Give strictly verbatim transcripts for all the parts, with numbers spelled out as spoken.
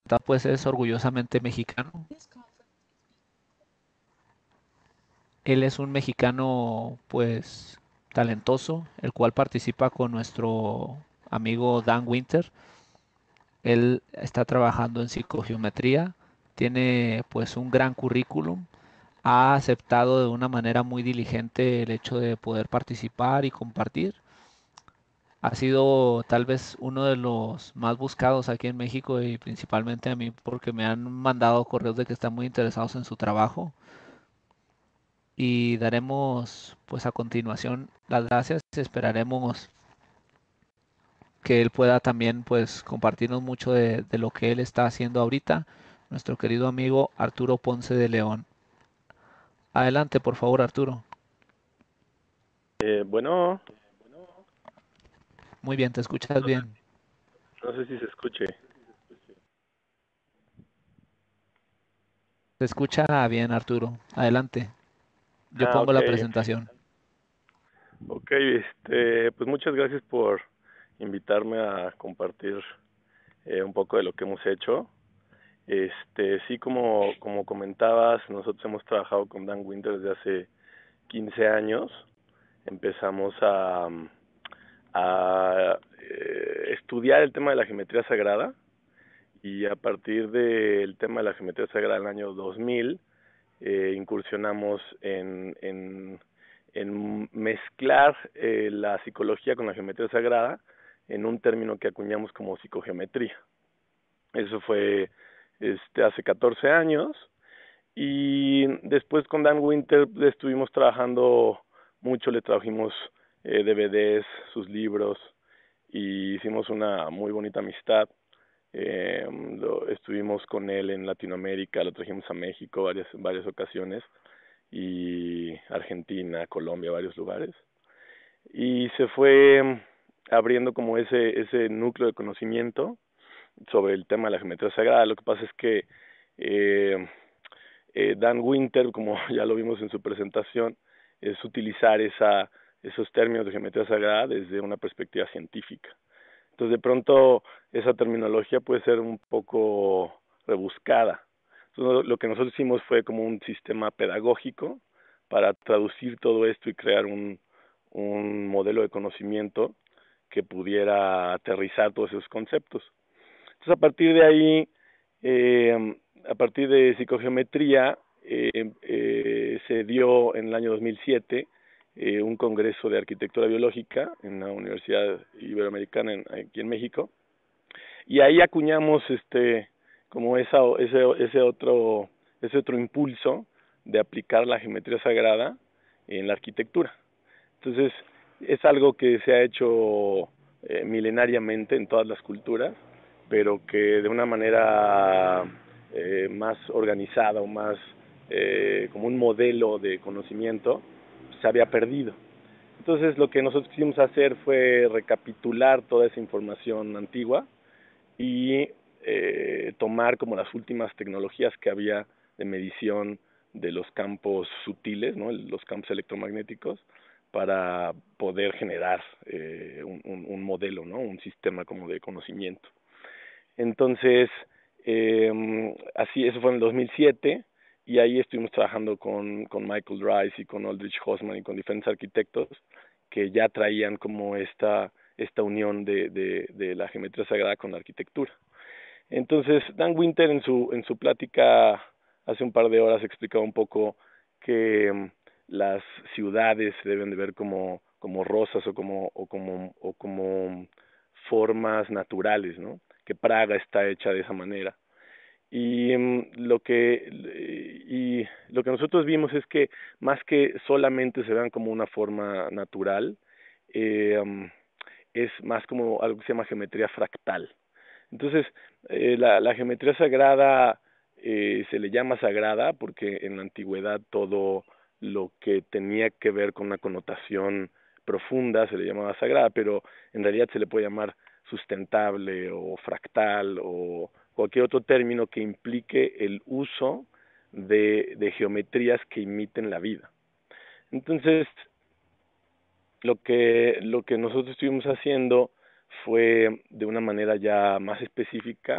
pues es orgullosamente mexicano. Él es un mexicano pues talentoso, el cual participa con nuestro amigo Dan Winter. Él está trabajando en psicogeometría, tiene pues un gran currículum, ha aceptado de una manera muy diligente el hecho de poder participar y compartir. Ha sido tal vez uno de los más buscados aquí en México y principalmente a mí porque me han mandado correos de que están muy interesados en su trabajo y daremos pues a continuación las gracias. Esperaremos que él pueda también pues compartirnos mucho de, de lo que él está haciendo ahorita, nuestro querido amigo Arturo Ponce de León. Adelante, por favor, Arturo. Eh, bueno, Muy bien, te escuchas no sé, bien. no sé si se escuche. Te escucha bien, Arturo. Adelante. Yo Ah, pongo ok, la presentación. ok, este, pues muchas gracias por invitarme a compartir eh, un poco de lo que hemos hecho. Este, sí, como, como comentabas, nosotros hemos trabajado con Dan Winter desde hace quince años. Empezamos a, a eh, estudiar el tema de la geometría sagrada y a partir del tema de la geometría sagrada en el año dos mil eh, incursionamos en, en, en mezclar eh, la psicología con la geometría sagrada en un término que acuñamos como psicogeometría. Eso fue este, hace catorce años y después con Dan Winter estuvimos trabajando mucho, le trajimos eh, D V Ds, sus libros y hicimos una muy bonita amistad. Eh, lo, estuvimos con él en Latinoamérica, lo trajimos a México varias, varias ocasiones y Argentina, Colombia, varios lugares. Y se fue abriendo como ese, ese núcleo de conocimiento sobre el tema de la geometría sagrada. Lo que pasa es que eh, eh, Dan Winter, como ya lo vimos en su presentación, es utilizar esa, esos términos de geometría sagrada desde una perspectiva científica. Entonces, de pronto, esa terminología puede ser un poco rebuscada. Entonces, lo que nosotros hicimos fue como un sistema pedagógico para traducir todo esto y crear un, un modelo de conocimiento que pudiera aterrizar todos esos conceptos. Entonces, a partir de ahí, eh, a partir de psicogeometría, eh, eh, se dio en el año dos mil siete eh, un congreso de arquitectura biológica en la Universidad Iberoamericana en, aquí en México, y ahí acuñamos este como esa ese ese otro ese otro impulso de aplicar la geometría sagrada en la arquitectura. Entonces, es algo que se ha hecho eh, milenariamente en todas las culturas, pero que de una manera eh, más organizada o más eh, como un modelo de conocimiento se había perdido. Entonces, lo que nosotros quisimos hacer fue recapitular toda esa información antigua y eh, tomar como las últimas tecnologías que había de medición de los campos sutiles, ¿no? Los campos electromagnéticos, para poder generar eh, un, un, un modelo, ¿no? Un sistema como de conocimiento. Entonces, eh, así, eso fue en el dos mil siete, y ahí estuvimos trabajando con, con Michael Rice y con Aldrich Hosman y con diferentes arquitectos que ya traían como esta, esta unión de, de, de la geometría sagrada con la arquitectura. Entonces, Dan Winter en su, en su plática hace un par de horas explicaba un poco que um, las ciudades se deben de ver como, como rosas o como, o como, o como formas naturales, ¿no? Que Praga está hecha de esa manera. Y um, lo que y lo que nosotros vimos es que más que solamente se vean como una forma natural, eh, um, es más como algo que se llama geometría fractal. Entonces, eh, la, la geometría sagrada eh, se le llama sagrada porque en la antigüedad todo lo que tenía que ver con una connotación profunda se le llamaba sagrada, pero en realidad se le puede llamar sustentable o fractal o cualquier otro término que implique el uso de, de geometrías que imiten la vida. Entonces, lo que, lo que nosotros estuvimos haciendo fue de una manera ya más específica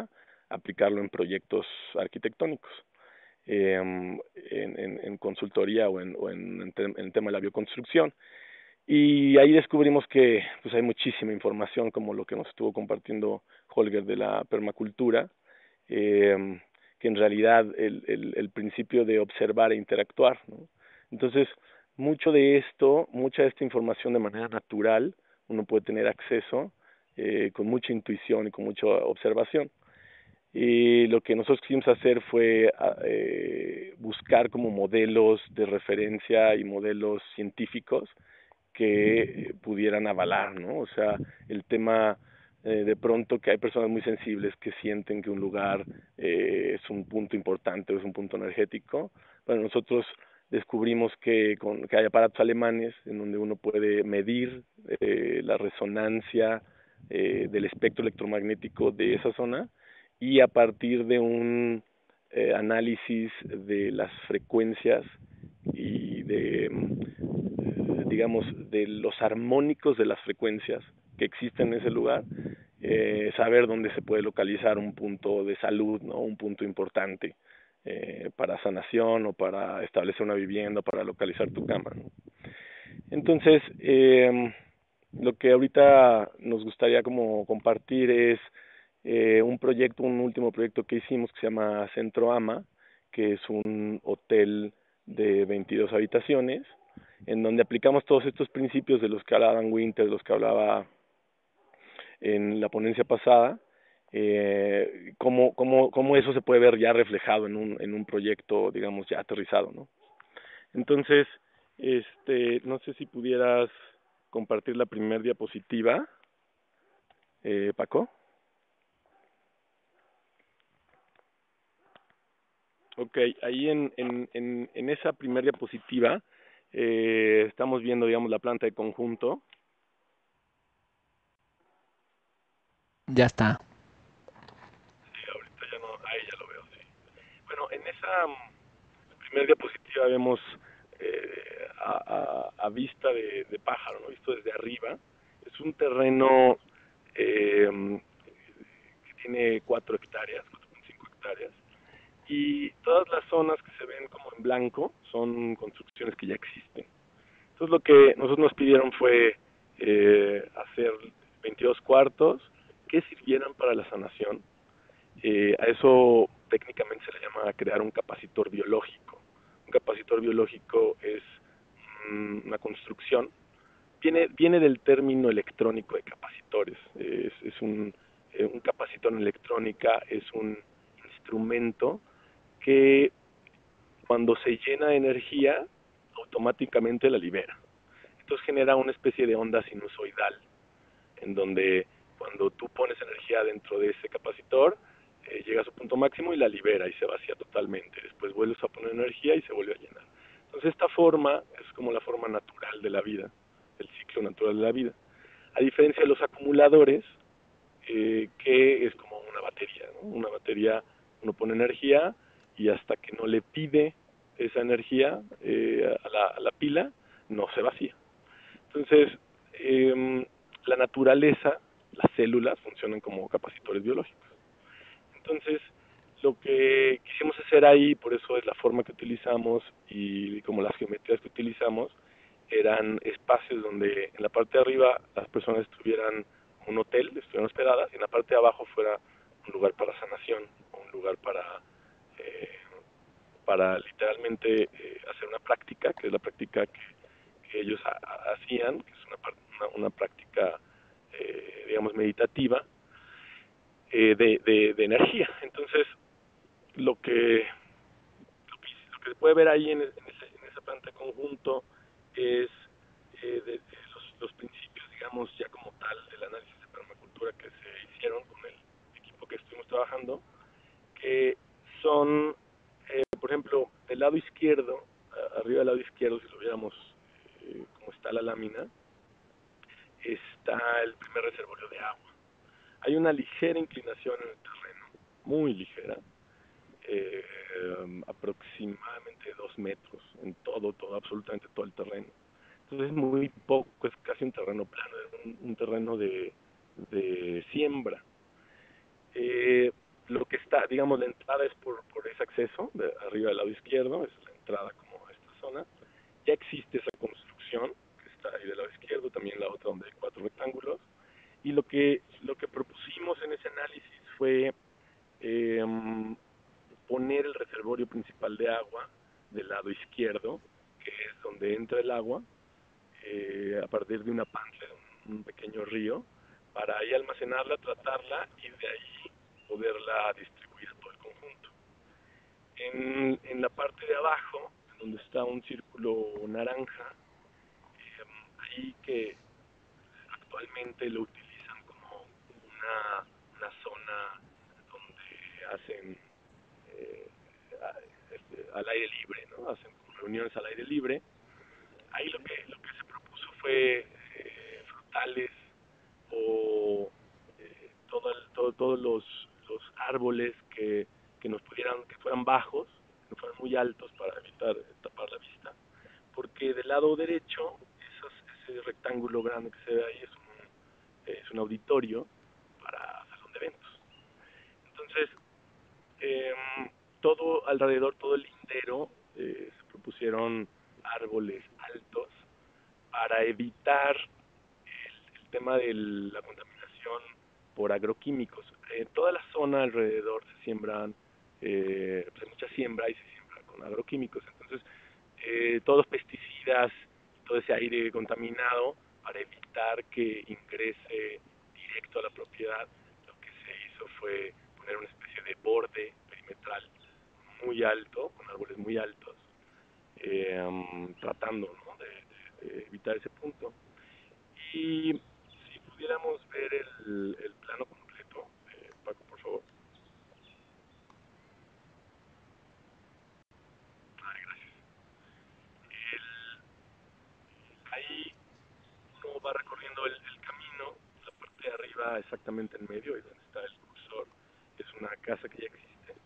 aplicarlo en proyectos arquitectónicos, eh, en, en, en, consultoría o en, o en, en el tema de la bioconstrucción. Y ahí descubrimos que pues hay muchísima información, como lo que nos estuvo compartiendo Holger de la permacultura, eh, que en realidad el, el, el principio de observar e interactuar, ¿no? Entonces, mucho de esto, mucha de esta información de manera natural, uno puede tener acceso eh, con mucha intuición y con mucha observación. Y lo que nosotros quisimos hacer fue eh, buscar como modelos de referencia y modelos científicos que pudieran avalar, ¿no? O sea, el tema eh, de pronto que hay personas muy sensibles que sienten que un lugar eh, es un punto importante o es un punto energético. Bueno, nosotros descubrimos que, con, que hay aparatos alemanes en donde uno puede medir eh, la resonancia eh, del espectro electromagnético de esa zona y a partir de un eh, análisis de las frecuencias y de, digamos, de los armónicos de las frecuencias que existen en ese lugar, eh, saber dónde se puede localizar un punto de salud, ¿no? Un punto importante eh, para sanación o para establecer una vivienda, para localizar tu cama, ¿no? Entonces, eh, lo que ahorita nos gustaría como compartir es eh, un proyecto, un último proyecto que hicimos que se llama Centro Ama, que es un hotel de veintidós habitaciones, en donde aplicamos todos estos principios de los que hablaba Dan Winter, de los que hablaba en la ponencia pasada, eh, cómo, cómo, cómo eso se puede ver ya reflejado en un, en un proyecto, digamos, ya aterrizado, ¿no? Entonces, este, no sé si pudieras compartir la primera diapositiva, eh, Paco. Ok, ahí en, en, en, en esa primera diapositiva eh, estamos viendo, digamos, la planta de conjunto. Ya está. Sí, ahorita ya no, ahí ya lo veo, sí. Bueno, en esa um, primera diapositiva vemos eh, a, a, a vista de, de pájaro, ¿no? Visto desde arriba. Es un terreno eh, que tiene cuatro hectáreas, cuatro punto cinco hectáreas. Y todas las zonas que se ven como en blanco son construcciones que ya existen. Entonces lo que nosotros nos pidieron fue eh, hacer veintidós cuartos que sirvieran para la sanación. Eh, a eso técnicamente se le llama crear un capacitor biológico. Un capacitor biológico es mm, una construcción, viene, viene del término electrónico de capacitores. Es, es un, eh, un capacitor en electrónica es un instrumento que cuando se llena de energía automáticamente la libera. Entonces genera una especie de onda sinusoidal, en donde cuando tú pones energía dentro de ese capacitor, eh, llega a su punto máximo y la libera y se vacía totalmente. Después vuelves a poner energía y se vuelve a llenar. Entonces esta forma es como la forma natural de la vida, el ciclo natural de la vida. A diferencia de los acumuladores, eh, que es como una batería, ¿no? Una batería, uno pone energía y hasta que no le pide esa energía eh, a, la, a la pila, no se vacía. Entonces, eh, la naturaleza, las células funcionan como capacitores biológicos. Entonces, lo que quisimos hacer ahí, por eso es la forma que utilizamos y como las geometrías que utilizamos, eran espacios donde en la parte de arriba las personas estuvieran un hotel, estuvieran hospedadas, y en la parte de abajo fuera un lugar para sanación, un lugar para eh, para literalmente eh, hacer una práctica, que es la práctica que, que ellos ha, hacían, que es una, una, una práctica, eh, digamos, meditativa, eh, de, de, de energía. Entonces, lo que, lo que, lo que se puede ver ahí en, en, ese, en esa planta de conjunto es eh, de, de los, los principios, digamos, ya como tal, del análisis de permacultura que se hicieron con el equipo que estuvimos trabajando, que son, eh, por ejemplo, del lado izquierdo, arriba del lado izquierdo, si lo viéramos eh, como está la lámina, está el primer reservorio de agua. Hay una ligera inclinación en el terreno, muy ligera, eh, aproximadamente dos metros en todo, todo, absolutamente todo el terreno. Entonces es muy poco, es casi un terreno plano, es un, un terreno de, de siembra. Eh, lo que la, digamos, la entrada es por, por ese acceso, de arriba del lado izquierdo, es la entrada como a esta zona. Ya existe esa construcción, que está ahí del lado izquierdo, también la otra donde hay cuatro rectángulos. Y lo que, lo que propusimos en ese análisis fue eh, poner el reservorio principal de agua del lado izquierdo, que es donde entra el agua, eh, a partir de una panza, un, un pequeño río, para ahí almacenarla, tratarla y de ahí poderla distribuir a todo el conjunto. En, en la parte de abajo, donde está un círculo naranja, eh, ahí que actualmente lo utilizan como una, una zona donde hacen eh, al aire libre, ¿no? Hacen reuniones al aire libre. Ahí lo que, lo que se propuso fue eh, frutales o eh, todo el, todo, todos los, los árboles que, que nos pudieran, que fueran bajos, que no fueran muy altos para evitar tapar la vista, porque del lado derecho, esos, ese rectángulo grande que se ve ahí es un, es un auditorio para salón de eventos. Entonces, eh, todo alrededor, todo el lindero, eh, se propusieron árboles altos para evitar el, el tema de la contaminación por agroquímicos. En toda la zona alrededor se siembran, eh, pues hay mucha siembra y se siembra con agroquímicos. Entonces, eh, todos los pesticidas, todo ese aire contaminado, para evitar que ingrese directo a la propiedad, lo que se hizo fue poner una especie de borde perimetral muy alto, con árboles muy altos, eh, um, tratando, ¿no?, de, de, de evitar ese punto. Y si pudiéramos ver el, el plano completo, eh, Paco, por favor. Ay, gracias. El, ahí uno va recorriendo el, el camino, la parte de arriba exactamente en medio, ahí donde está el cursor, es una casa que ya existe.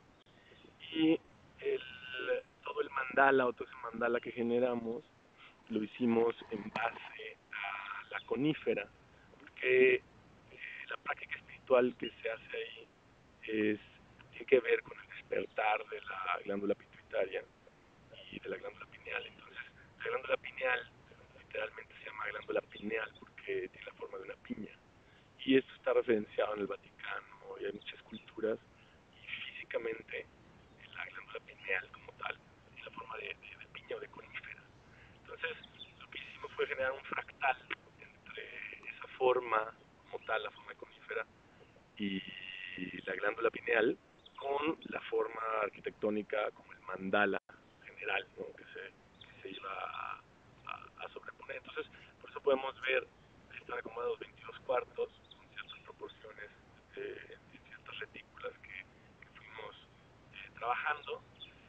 Y el, todo el mandala o todo ese mandala que generamos lo hicimos en base a la conífera, porque eh, la práctica espiritual que se hace ahí es, tiene que ver con el despertar de la glándula pituitaria y de la glándula pineal. Entonces, la glándula pineal literalmente se llama glándula pineal porque tiene la forma de una piña. Y esto está referenciado en el Vaticano y hay muchas culturas, y físicamente la glándula pineal como tal tiene la forma de, de, de piña o de conífera. Entonces, lo que hicimos fue generar un fractal entre esa forma como tal, la forma de conífera, y la glándula pineal, con la forma arquitectónica como el mandala general, ¿no?, que se, que se iba a, a, a sobreponer. Entonces, por eso podemos ver, están acomodados veintidós cuartos, con ciertas proporciones, eh, en ciertas retículas que, que fuimos eh, trabajando,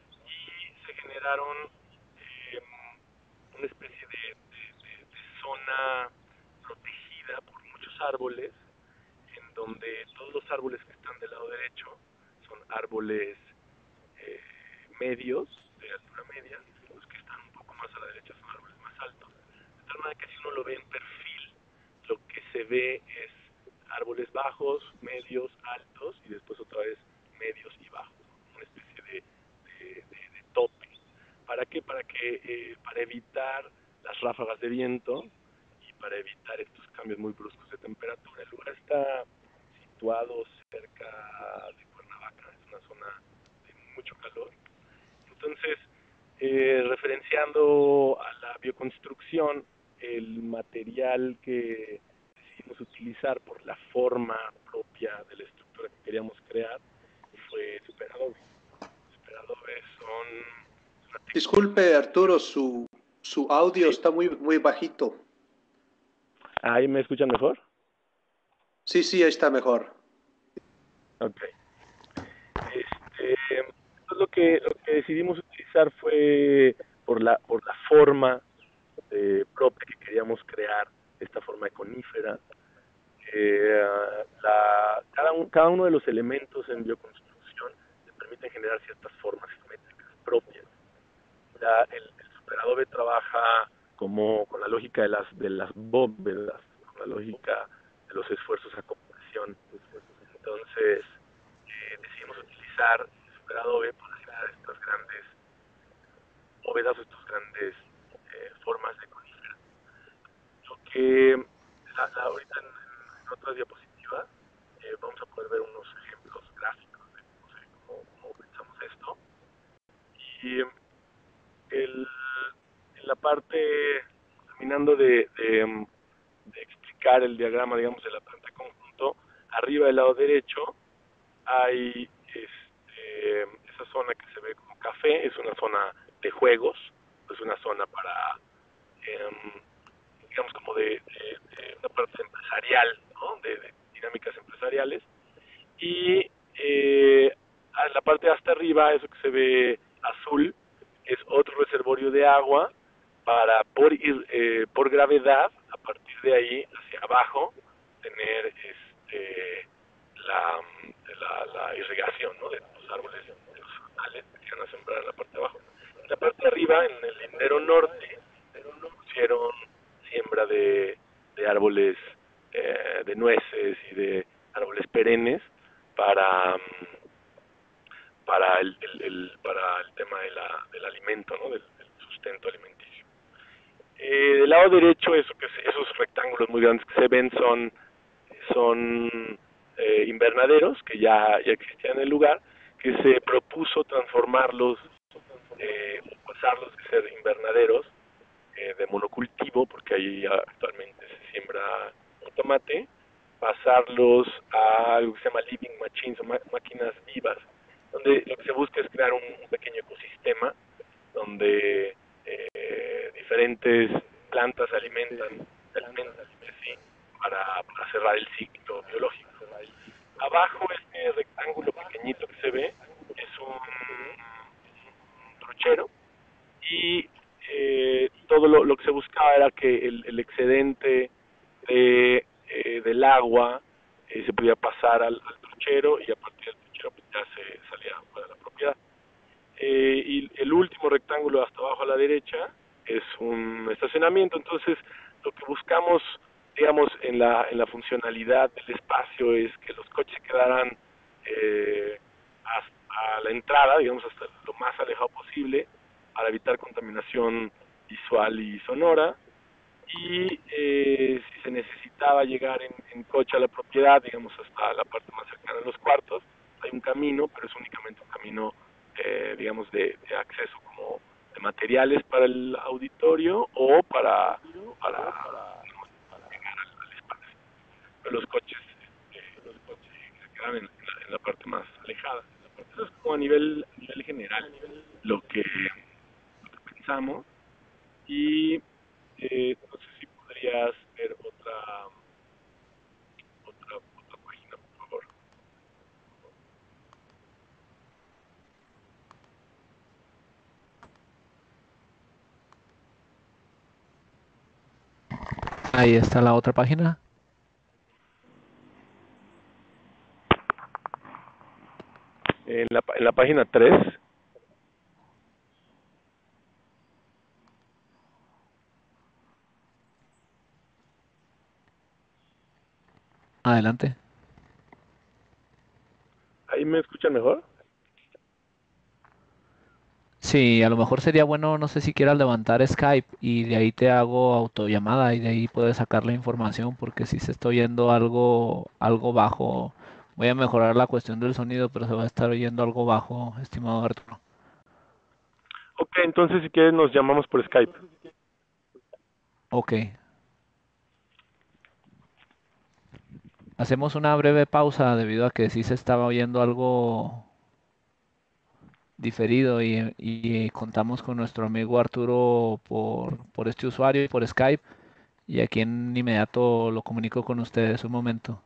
y se generaron eh, una especie de, de, de, de zona protegida por muchos árboles, en donde todos los árboles que están del lado derecho son árboles eh, medios, de altura media, los que están un poco más a la derecha son árboles más altos, de tal manera que si uno lo ve en perfil, lo que se ve es árboles bajos, medios, altos, y después otra vez medios y bajos, una especie de, de, de, de tope. ¿Para qué? Para que eh, para evitar las ráfagas de viento y para evitar estos cambios muy bruscos de temperatura. El lugar está situado cerca de Cuernavaca, es una zona de mucho calor. Entonces, eh, referenciando a la bioconstrucción, el material que decidimos utilizar por la forma propia de la estructura que queríamos crear fue Superadobe. Superadobe son... Disculpe, Arturo, su, su audio ¿Sí? está muy, muy bajito. ¿Ahí me escuchan mejor? Sí, sí, ahí está mejor. Ok. Este, pues lo que lo que decidimos utilizar fue por la por la forma eh, propia que queríamos crear, esta forma de conífera. Eh, la, cada, un, cada uno de los elementos en bioconstrucción te permiten generar ciertas formas geométricas propias. La, el, el superadobe trabaja como con la lógica de las de las bóvedas, con la lógica de los esfuerzos a compresión. Entonces, eh, decidimos utilizar utilizar el adobe para generar estas grandes bóvedas o estas grandes eh, formas de conífera. Lo que la, la, ahorita en, en otras diapositivas eh, vamos a poder ver unos ejemplos gráficos de cómo, se, cómo, cómo pensamos esto. Y el, en la parte, terminando de, de, de explicar el diagrama, digamos, de la planta de conjunto, arriba del lado derecho hay este, esa zona que se ve como café, es una zona de juegos, es una zona para, eh, digamos, como de, de, de una parte empresarial, ¿no? de, de dinámicas empresariales, y eh, en la parte de hasta arriba, eso que se ve azul, es otro reservorio de agua para, por, ir, eh, por gravedad, a partir de ahí hacia abajo, tener este, la, la, la irrigación, ¿no? de los árboles, de los frutales que se van a sembrar en la parte de abajo. En la parte de arriba, en el lindero norte, pusieron siembra de, de árboles eh, de nueces y de árboles perennes para para el, el, el para el tema de la, del alimento, ¿no? del, del sustento alimenticio. Eh, del lado derecho, eso que se, esos rectángulos muy grandes que se ven son son eh, invernaderos que ya, ya existían en el lugar, que se propuso transformarlos, eh, pasarlos de ser invernaderos eh, de monocultivo, porque ahí actualmente se siembra un tomate, pasarlos a algo que se llama living machines o máquinas vivas, donde lo que se busca es crear un, un pequeño ecosistema donde eh, diferentes plantas se alimentan, se alimentan sí, para, para cerrar el ciclo biológico. Abajo, este rectángulo pequeñito que se ve es un, un truchero, y eh, todo lo, lo que se buscaba era que el, el excedente de, eh, del agua eh, se pudiera pasar al, al truchero, y a partir del truchero pues, ya se salía fuera de la propiedad. Eh, y el último rectángulo hasta abajo a la derecha es un estacionamiento. Entonces lo que buscamos, digamos, en la en la funcionalidad del espacio es que los coches quedaran eh, hasta a la entrada, digamos, hasta lo más alejado posible, para evitar contaminación visual y sonora. Y eh, si se necesitaba llegar en, en coche a la propiedad, digamos, hasta la parte más cercana de los cuartos, hay un camino, pero es únicamente un camino eh, digamos, de, de acceso como de materiales para el auditorio o para, para, para llegar al, al espacio. Pero los coches, eh, los coches se quedan en, en, la, en la parte más alejada. Eso es como a nivel, a nivel general lo que, lo que pensamos. Y eh, no sé si podrías ver otra, otra, otra página, por favor. Ahí está la otra página. En la, en la página tres. Adelante. ¿Ahí me escuchan mejor? Sí, a lo mejor sería bueno, no sé si quieras levantar Skype y de ahí te hago autollamada y de ahí puedes sacar la información porque si se está oyendo algo, algo bajo. Voy a mejorar la cuestión del sonido, pero se va a estar oyendo algo bajo, estimado Arturo. Ok, entonces si quieres nos llamamos por Skype. Ok. Hacemos una breve pausa debido a que sí se estaba oyendo algo diferido y, y contamos con nuestro amigo Arturo por, por este usuario y por Skype y aquí en inmediato lo comunico con ustedes un momento.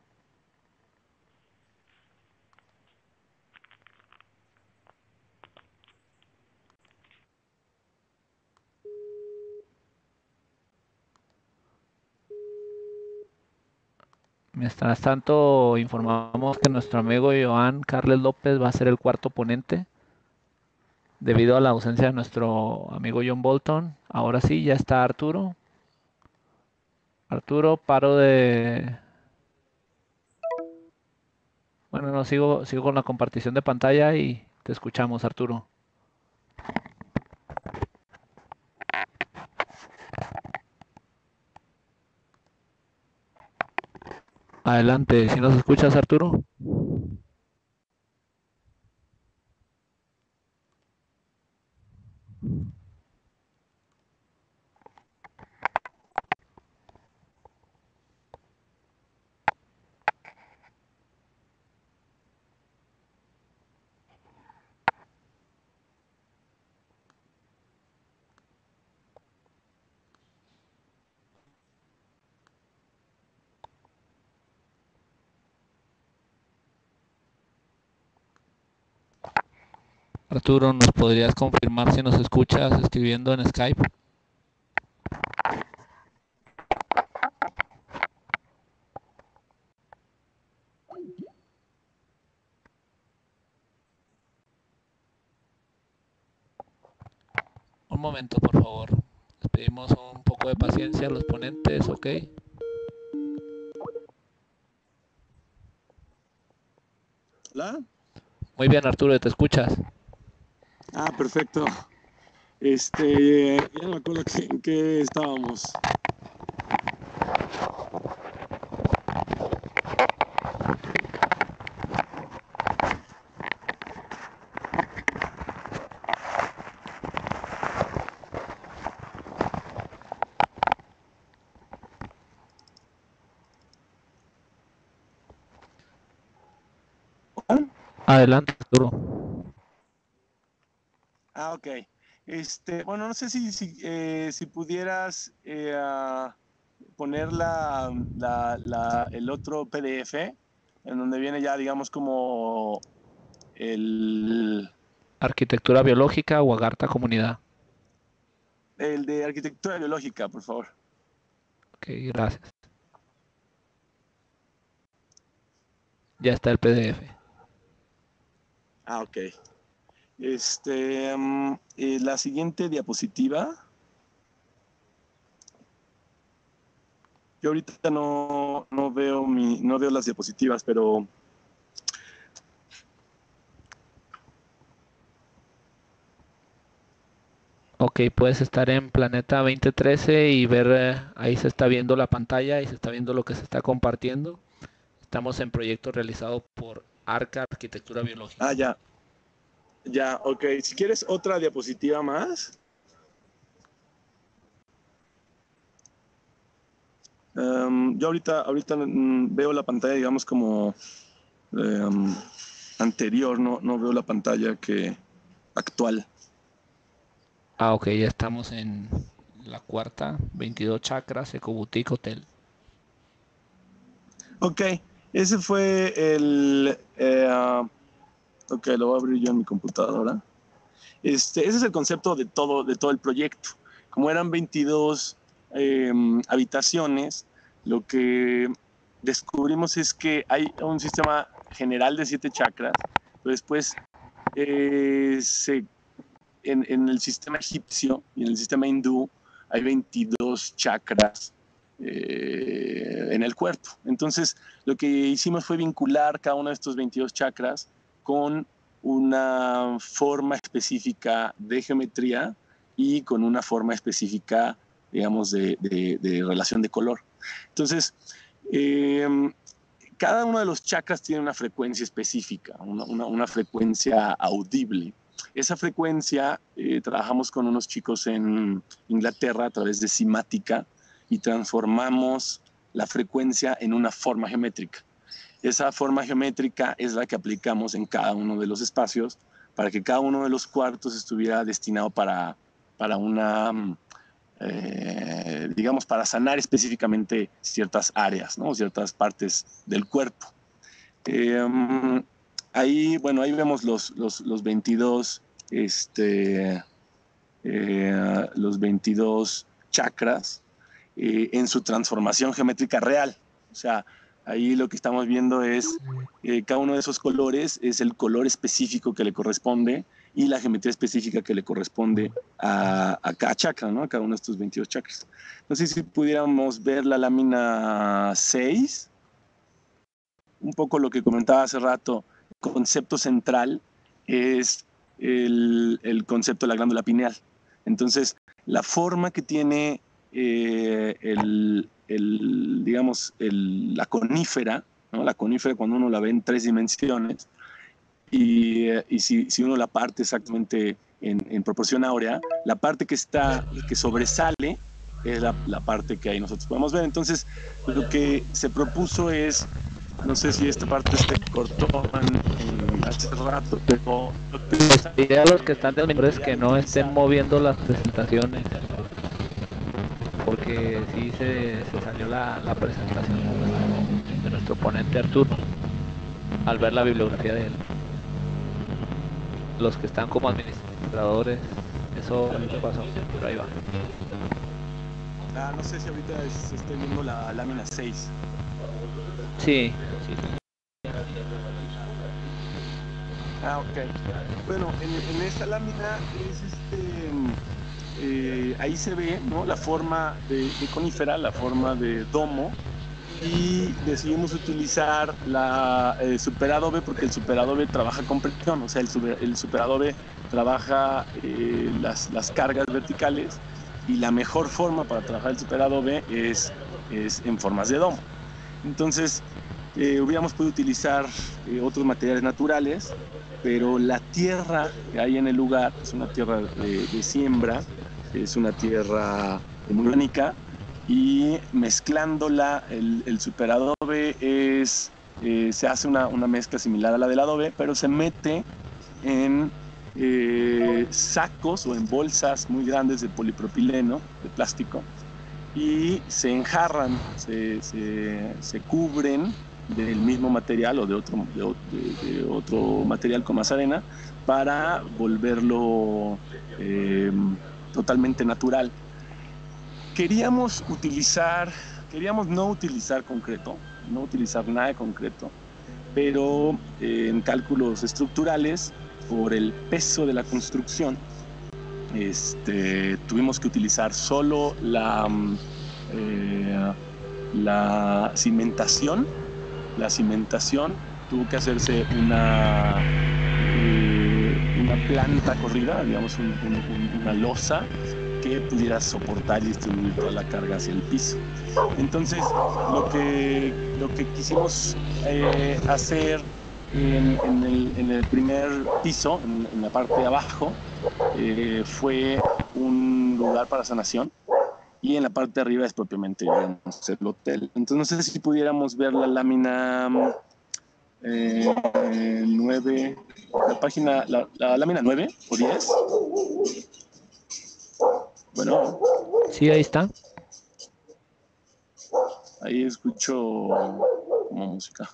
Mientras tanto, informamos que nuestro amigo Joan Carles López va a ser el cuarto ponente debido a la ausencia de nuestro amigo John Bolton. Ahora sí, ya está Arturo. Arturo, paro de... Bueno, no, sigo, sigo con la compartición de pantalla y te escuchamos, Arturo. Adelante, si nos escuchas, Arturo. Arturo, ¿nos podrías confirmar si nos escuchas escribiendo en Skype? Un momento, por favor. Les pedimos un poco de paciencia a los ponentes, ¿ok? ¿Hola? Muy bien, Arturo, ¿te escuchas? Ah, perfecto. Este, ya no me acuerdo que- en qué estábamos. Adelante, Arturo. Ah, ok. Este, bueno, no sé si, si, eh, si pudieras eh, ah, poner la, la- la- el otro P D F en donde viene ya, digamos, como el, Arquitectura biológica o Agartha Comunidad. el de arquitectura biológica, por favor. Ok, gracias. Ya está el P D F. Ah, ok. Este, mm, eh, la siguiente diapositiva. Yo ahorita no, no veo mi, no veo las diapositivas, pero Ok, puedes estar en Planeta veinte trece y ver, eh, ahí se está viendo la pantalla y se está viendo lo que se está compartiendo. Estamos en proyecto realizado por Arca Arquitectura ah, Biológica. ya, ya, ok. Si quieres otra diapositiva más. Um, yo ahorita, ahorita mm, veo la pantalla, digamos, como um, anterior, no, no veo la pantalla que actual. Ah, ok, ya estamos en la cuarta, veintidós chakras, Eco Boutique Hotel. Ok, ese fue el... eh, ah, ok, lo voy a abrir yo en mi computadora. Este, ese es el concepto de todo, de todo el proyecto. Como eran veintidós eh, habitaciones, lo que descubrimos es que hay un sistema general de siete chakras, pero después eh, se, en, en, el sistema egipcio y en el sistema hindú hay veintidós chakras eh, en el cuerpo. Entonces, lo que hicimos fue vincular cada uno de estos veintidós chakras con una forma específica de geometría y con una forma específica, digamos, de, de, de relación de color. Entonces, eh, cada uno de los chakras tiene una frecuencia específica, una, una, una frecuencia audible. Esa frecuencia, eh, trabajamos con unos chicos en Inglaterra a través de Simática y transformamos la frecuencia en una forma geométrica. Esa forma geométrica es la que aplicamos en cada uno de los espacios para que cada uno de los cuartos estuviera destinado para, para una, eh, digamos, para sanar específicamente ciertas áreas, ¿no? Ciertas partes del cuerpo. Eh, um, ahí, bueno, ahí vemos los, los, los veintidós, este, eh, los veintidós chakras eh, en su transformación geométrica real. O sea, ahí lo que estamos viendo es eh, cada uno de esos colores es el color específico que le corresponde y la geometría específica que le corresponde a, a cada chakra, ¿no? A cada uno de estos veintidós chakras. No sé si pudiéramos ver la lámina seis. un poco lo que comentaba hace rato, el concepto central es el, el concepto de la glándula pineal. Entonces, la forma que tiene eh, el, el, digamos, el, la conífera, ¿no? La conífera cuando uno la ve en tres dimensiones, y, y si, si uno la parte exactamente en, en proporción áurea, la parte que, está, que sobresale es la, la parte que ahí nosotros podemos ver. Entonces, lo que se propuso es, no sé si esta parte se cortó en, en hace rato, pero... Pues diré a los que están de mentores que no estén moviendo las presentaciones, porque sí se, se salió la, la presentación de nuestro, de nuestro ponente Arturo, al ver la bibliografía de él. Los que están como administradores, eso pasó, pero ahí va. Ah, no sé si ahorita se está viendo la lámina seis. Sí, sí. Ah, ok. Bueno, en, en esta lámina es este, eh, ahí se ve, ¿no?, la forma de, de conífera, la forma de domo, y decidimos utilizar la eh, superadobe porque el superadobe trabaja con presión, o sea, el, super, el superadobe trabaja eh, las, las cargas verticales, y la mejor forma para trabajar el superadobe es, es en formas de domo. Entonces, eh, hubiéramos podido utilizar eh, otros materiales naturales, pero la tierra que hay en el lugar es una tierra de, de siembra, es una tierra muy única, y mezclándola, el, el superadobe es, eh, se hace una, una mezcla similar a la del adobe, pero se mete en eh, sacos o en bolsas muy grandes de polipropileno, de plástico, y se enjarran, se, se, se cubren del mismo material o de otro, de, de otro material con más arena para volverlo eh, totalmente natural. Queríamos utilizar, queríamos no utilizar concreto, no utilizar nada de concreto, pero eh, en cálculos estructurales, por el peso de la construcción, este, tuvimos que utilizar solo la, eh, la cimentación. La cimentación tuvo que hacerse una, eh, una planta corrida, digamos, un, un, una losa que pudiera soportar y distribuir toda la carga hacia el piso. Entonces, lo que, lo que quisimos eh, hacer en, en, el, en el primer piso, en, en la parte de abajo, eh, fue un lugar para sanación, y en la parte de arriba es propiamente, digamos, el hotel. Entonces, no sé si pudiéramos ver la lámina eh, nueve, la página, la, la lámina nueve o diez. Bueno. Sí, ahí está. Ahí escucho como música.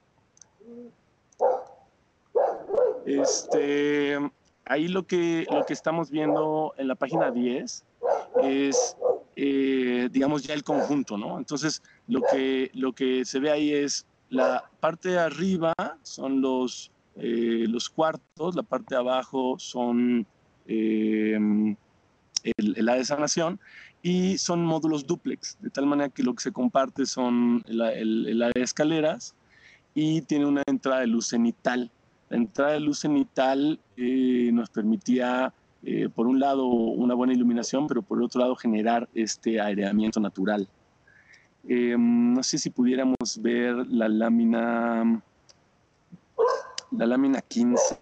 Este, ahí lo que, lo que estamos viendo en la página diez es, eh, digamos, ya el conjunto, ¿no? Entonces, lo que, lo que se ve ahí es la parte de arriba son los, eh, los cuartos, la parte de abajo son eh, el, el área de sanación, y son módulos dúplex, de tal manera que lo que se comparte son el, el, el área de escaleras, y tiene una entrada de luz cenital. La entrada de luz cenital eh, nos permitía, eh, por un lado, una buena iluminación, pero por otro lado, generar este aireamiento natural. Eh, no sé si pudiéramos ver la lámina, la lámina quince.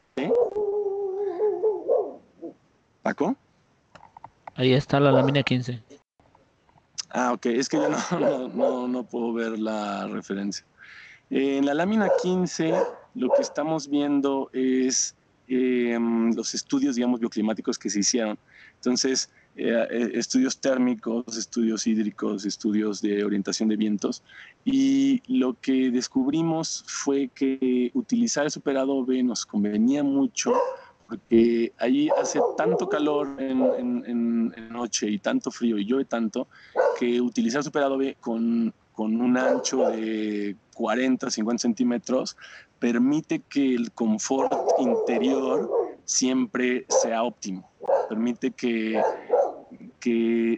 ¿Paco? Ahí está la lámina quince. Ah, ok, es que yo no, no, no, no puedo ver la referencia. En la lámina quince, lo que estamos viendo es eh, los estudios, digamos, bioclimáticos que se hicieron. Entonces, eh, estudios térmicos, estudios hídricos, estudios de orientación de vientos. Y lo que descubrimos fue que utilizar el superadobe nos convenía mucho, porque ahí hace tanto calor en, en, en noche y tanto frío y llueve tanto, que utilizar superadobe con, con un ancho de cuarenta, cincuenta centímetros permite que el confort interior siempre sea óptimo, permite que, que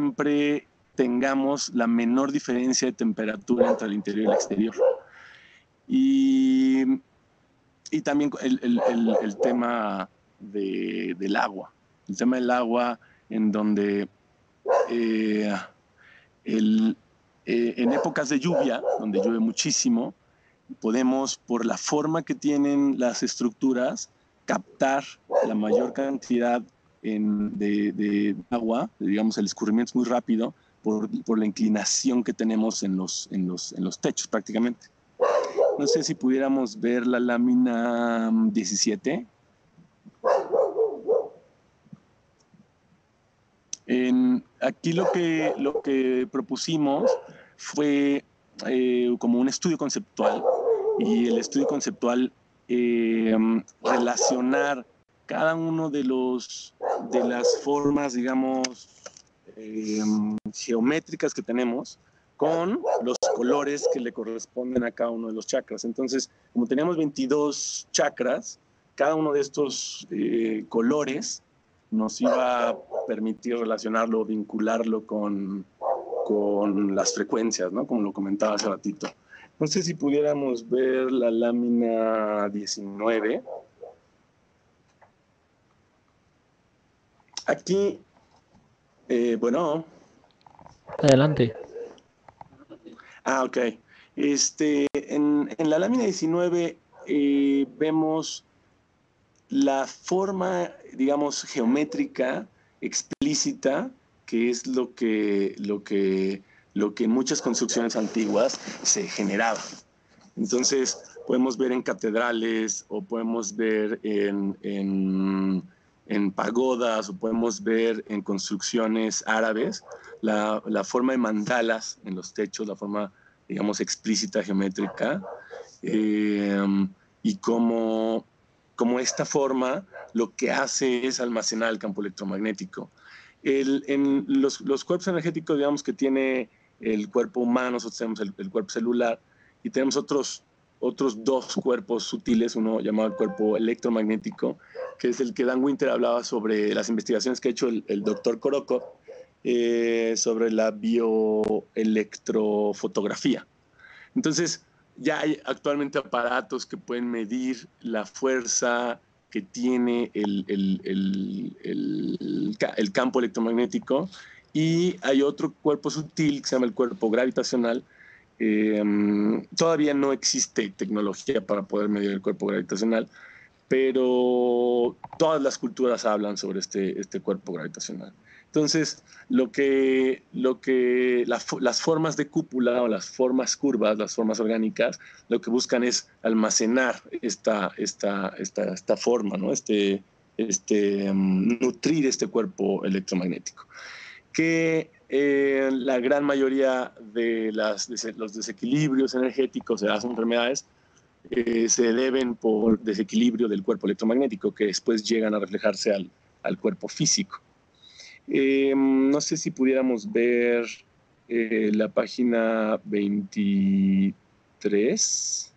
siempre tengamos la menor diferencia de temperatura entre el interior y el exterior. Y, y también el, el, el, el tema de, del agua, el tema del agua en donde eh, el, eh, en épocas de lluvia, donde llueve muchísimo, podemos, por la forma que tienen las estructuras, captar la mayor cantidad en, de, de agua, digamos, el escurrimiento es muy rápido por, por la inclinación que tenemos en los, en, los, en los techos prácticamente. No sé si pudiéramos ver la lámina diecisiete. En, aquí lo que, lo que propusimos fue eh, como un estudio conceptual, y el estudio conceptual eh, relacionar cada uno de los de las formas, digamos, eh, geométricas que tenemos con los colores que le corresponden a cada uno de los chakras. Entonces, como teníamos veintidós chakras, cada uno de estos eh, colores nos iba a permitir relacionarlo, vincularlo con, con las frecuencias, ¿no? Como lo comentaba hace ratito. No sé si pudiéramos ver la lámina diecinueve. Aquí, eh, bueno. Adelante. Ah, ok. Este, en, en la lámina diecinueve eh, vemos la forma, digamos, geométrica explícita, que es lo que, lo que, lo que en muchas construcciones antiguas se generaba. Entonces, podemos ver en catedrales, o podemos ver en, en, en pagodas, o podemos ver en construcciones árabes, la, la forma de mandalas en los techos, la forma, digamos, explícita, geométrica, eh, y cómo, cómo esta forma lo que hace es almacenar el campo electromagnético. El, en los, los cuerpos energéticos, digamos, que tiene el cuerpo humano, nosotros tenemos el, el cuerpo celular, y tenemos otros, otros dos cuerpos sutiles, uno llamado el cuerpo electromagnético, que es el que Dan Winter hablaba sobre las investigaciones que ha hecho el, el doctor Korokov eh, sobre la bioelectrofotografía. Entonces, ya hay actualmente aparatos que pueden medir la fuerza que tiene el, el, el, el, el campo electromagnético, y hay otro cuerpo sutil que se llama el cuerpo gravitacional. Eh, todavía no existe tecnología para poder medir el cuerpo gravitacional, pero todas las culturas hablan sobre este, este cuerpo gravitacional. Entonces, lo que, lo que la, las formas de cúpula o las formas curvas, las formas orgánicas, lo que buscan es almacenar esta, esta, esta, esta forma, ¿no? este, este, um, nutrir este cuerpo electromagnético. Que eh, la gran mayoría de las, de los desequilibrios energéticos de las enfermedades eh, se deben por desequilibrio del cuerpo electromagnético, que después llegan a reflejarse al, al cuerpo físico. Eh, no sé si pudiéramos ver eh, la página veintitrés.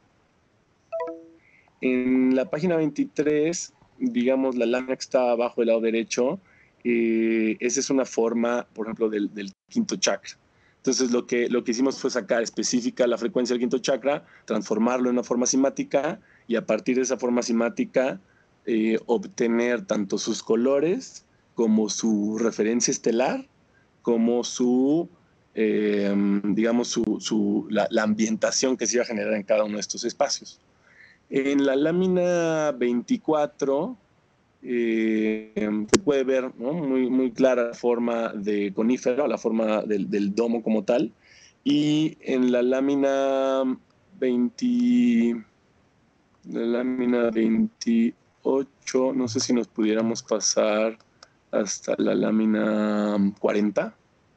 En la página veintitrés, digamos, la lámina que está abajo del lado derecho, eh, esa es una forma, por ejemplo, del, del quinto chakra. Entonces, lo que, lo que hicimos fue sacar específica la frecuencia del quinto chakra, transformarlo en una forma simática, y a partir de esa forma simática eh, obtener tanto sus colores como su referencia estelar, como su, eh, digamos, su, su, la, la ambientación que se iba a generar en cada uno de estos espacios. En la lámina veinticuatro eh, se puede ver, ¿no? muy, muy clara la forma de conífero, la forma del, del domo como tal. Y en la lámina veinte, la lámina veintiocho, no sé si nos pudiéramos pasar hasta la lámina cuarenta.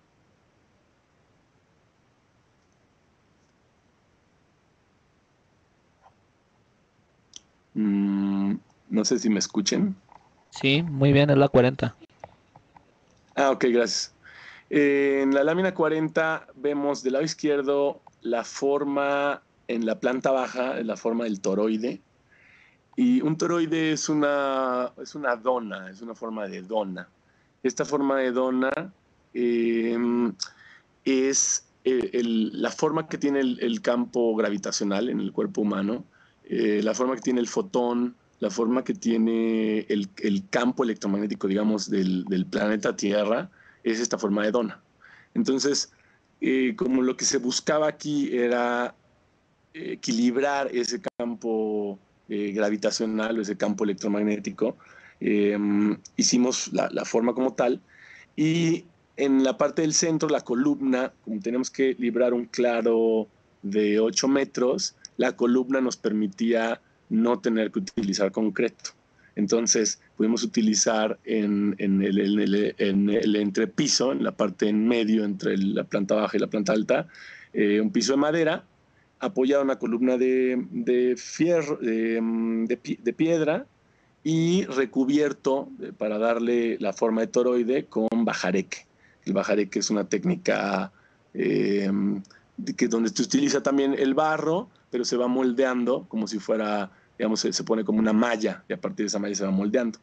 Mm, no sé si me escuchen. Sí, muy bien, es la cuarenta. Ah, ok, gracias. Eh, en la lámina cuarenta vemos del lado izquierdo la forma en la planta baja, la forma del toroide. Y un toroide es una, es una dona, es una forma de dona. Esta forma de dona eh, es el, el, la forma que tiene el, el campo gravitacional en el cuerpo humano, eh, la forma que tiene el fotón, la forma que tiene el, el campo electromagnético, digamos, del, del planeta Tierra, es esta forma de dona. Entonces, eh, como lo que se buscaba aquí era equilibrar ese campo eh, gravitacional o ese campo electromagnético, eh, hicimos la, la forma como tal, y en la parte del centro, la columna, como tenemos que librar un claro de ocho metros, la columna nos permitía no tener que utilizar concreto. Entonces pudimos utilizar en, en, el, en, el, en el entrepiso, en la parte en medio entre la planta baja y la planta alta, eh, un piso de madera, apoyado en una columna de, de, fierro, de, de, de piedra, y recubierto eh, para darle la forma de toroide con bajareque. El bajareque es una técnica eh, que donde se utiliza también el barro, pero se va moldeando como si fuera, digamos, se, se pone como una malla, y a partir de esa malla se va moldeando.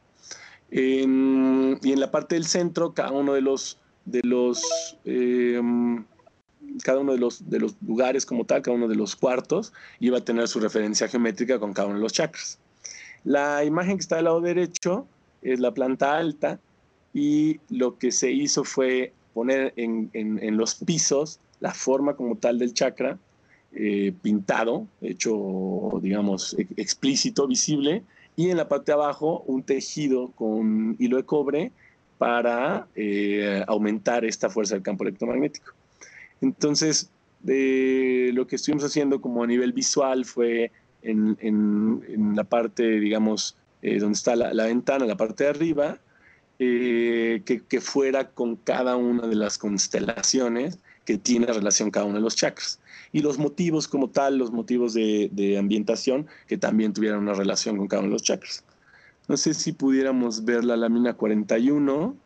En, y en la parte del centro, cada uno de los, de los eh, cada uno de los, de los lugares como tal, cada uno de los cuartos, iba a tener su referencia geométrica con cada uno de los chakras. La imagen que está del lado derecho es la planta alta, y lo que se hizo fue poner en, en, en los pisos la forma como tal del chakra, eh, pintado, hecho, digamos, explícito, visible, y en la parte de abajo un tejido con hilo de cobre para eh, aumentar esta fuerza del campo electromagnético. Entonces, eh, lo que estuvimos haciendo como a nivel visual fue en, en, en la parte, digamos, eh, donde está la, la ventana, la parte de arriba, eh, que, que fuera con cada una de las constelaciones que tiene relación cada uno de los chakras. Y los motivos como tal, los motivos de, de ambientación, que también tuvieran una relación con cada uno de los chakras. No sé si pudiéramos ver la lámina cuarenta y uno.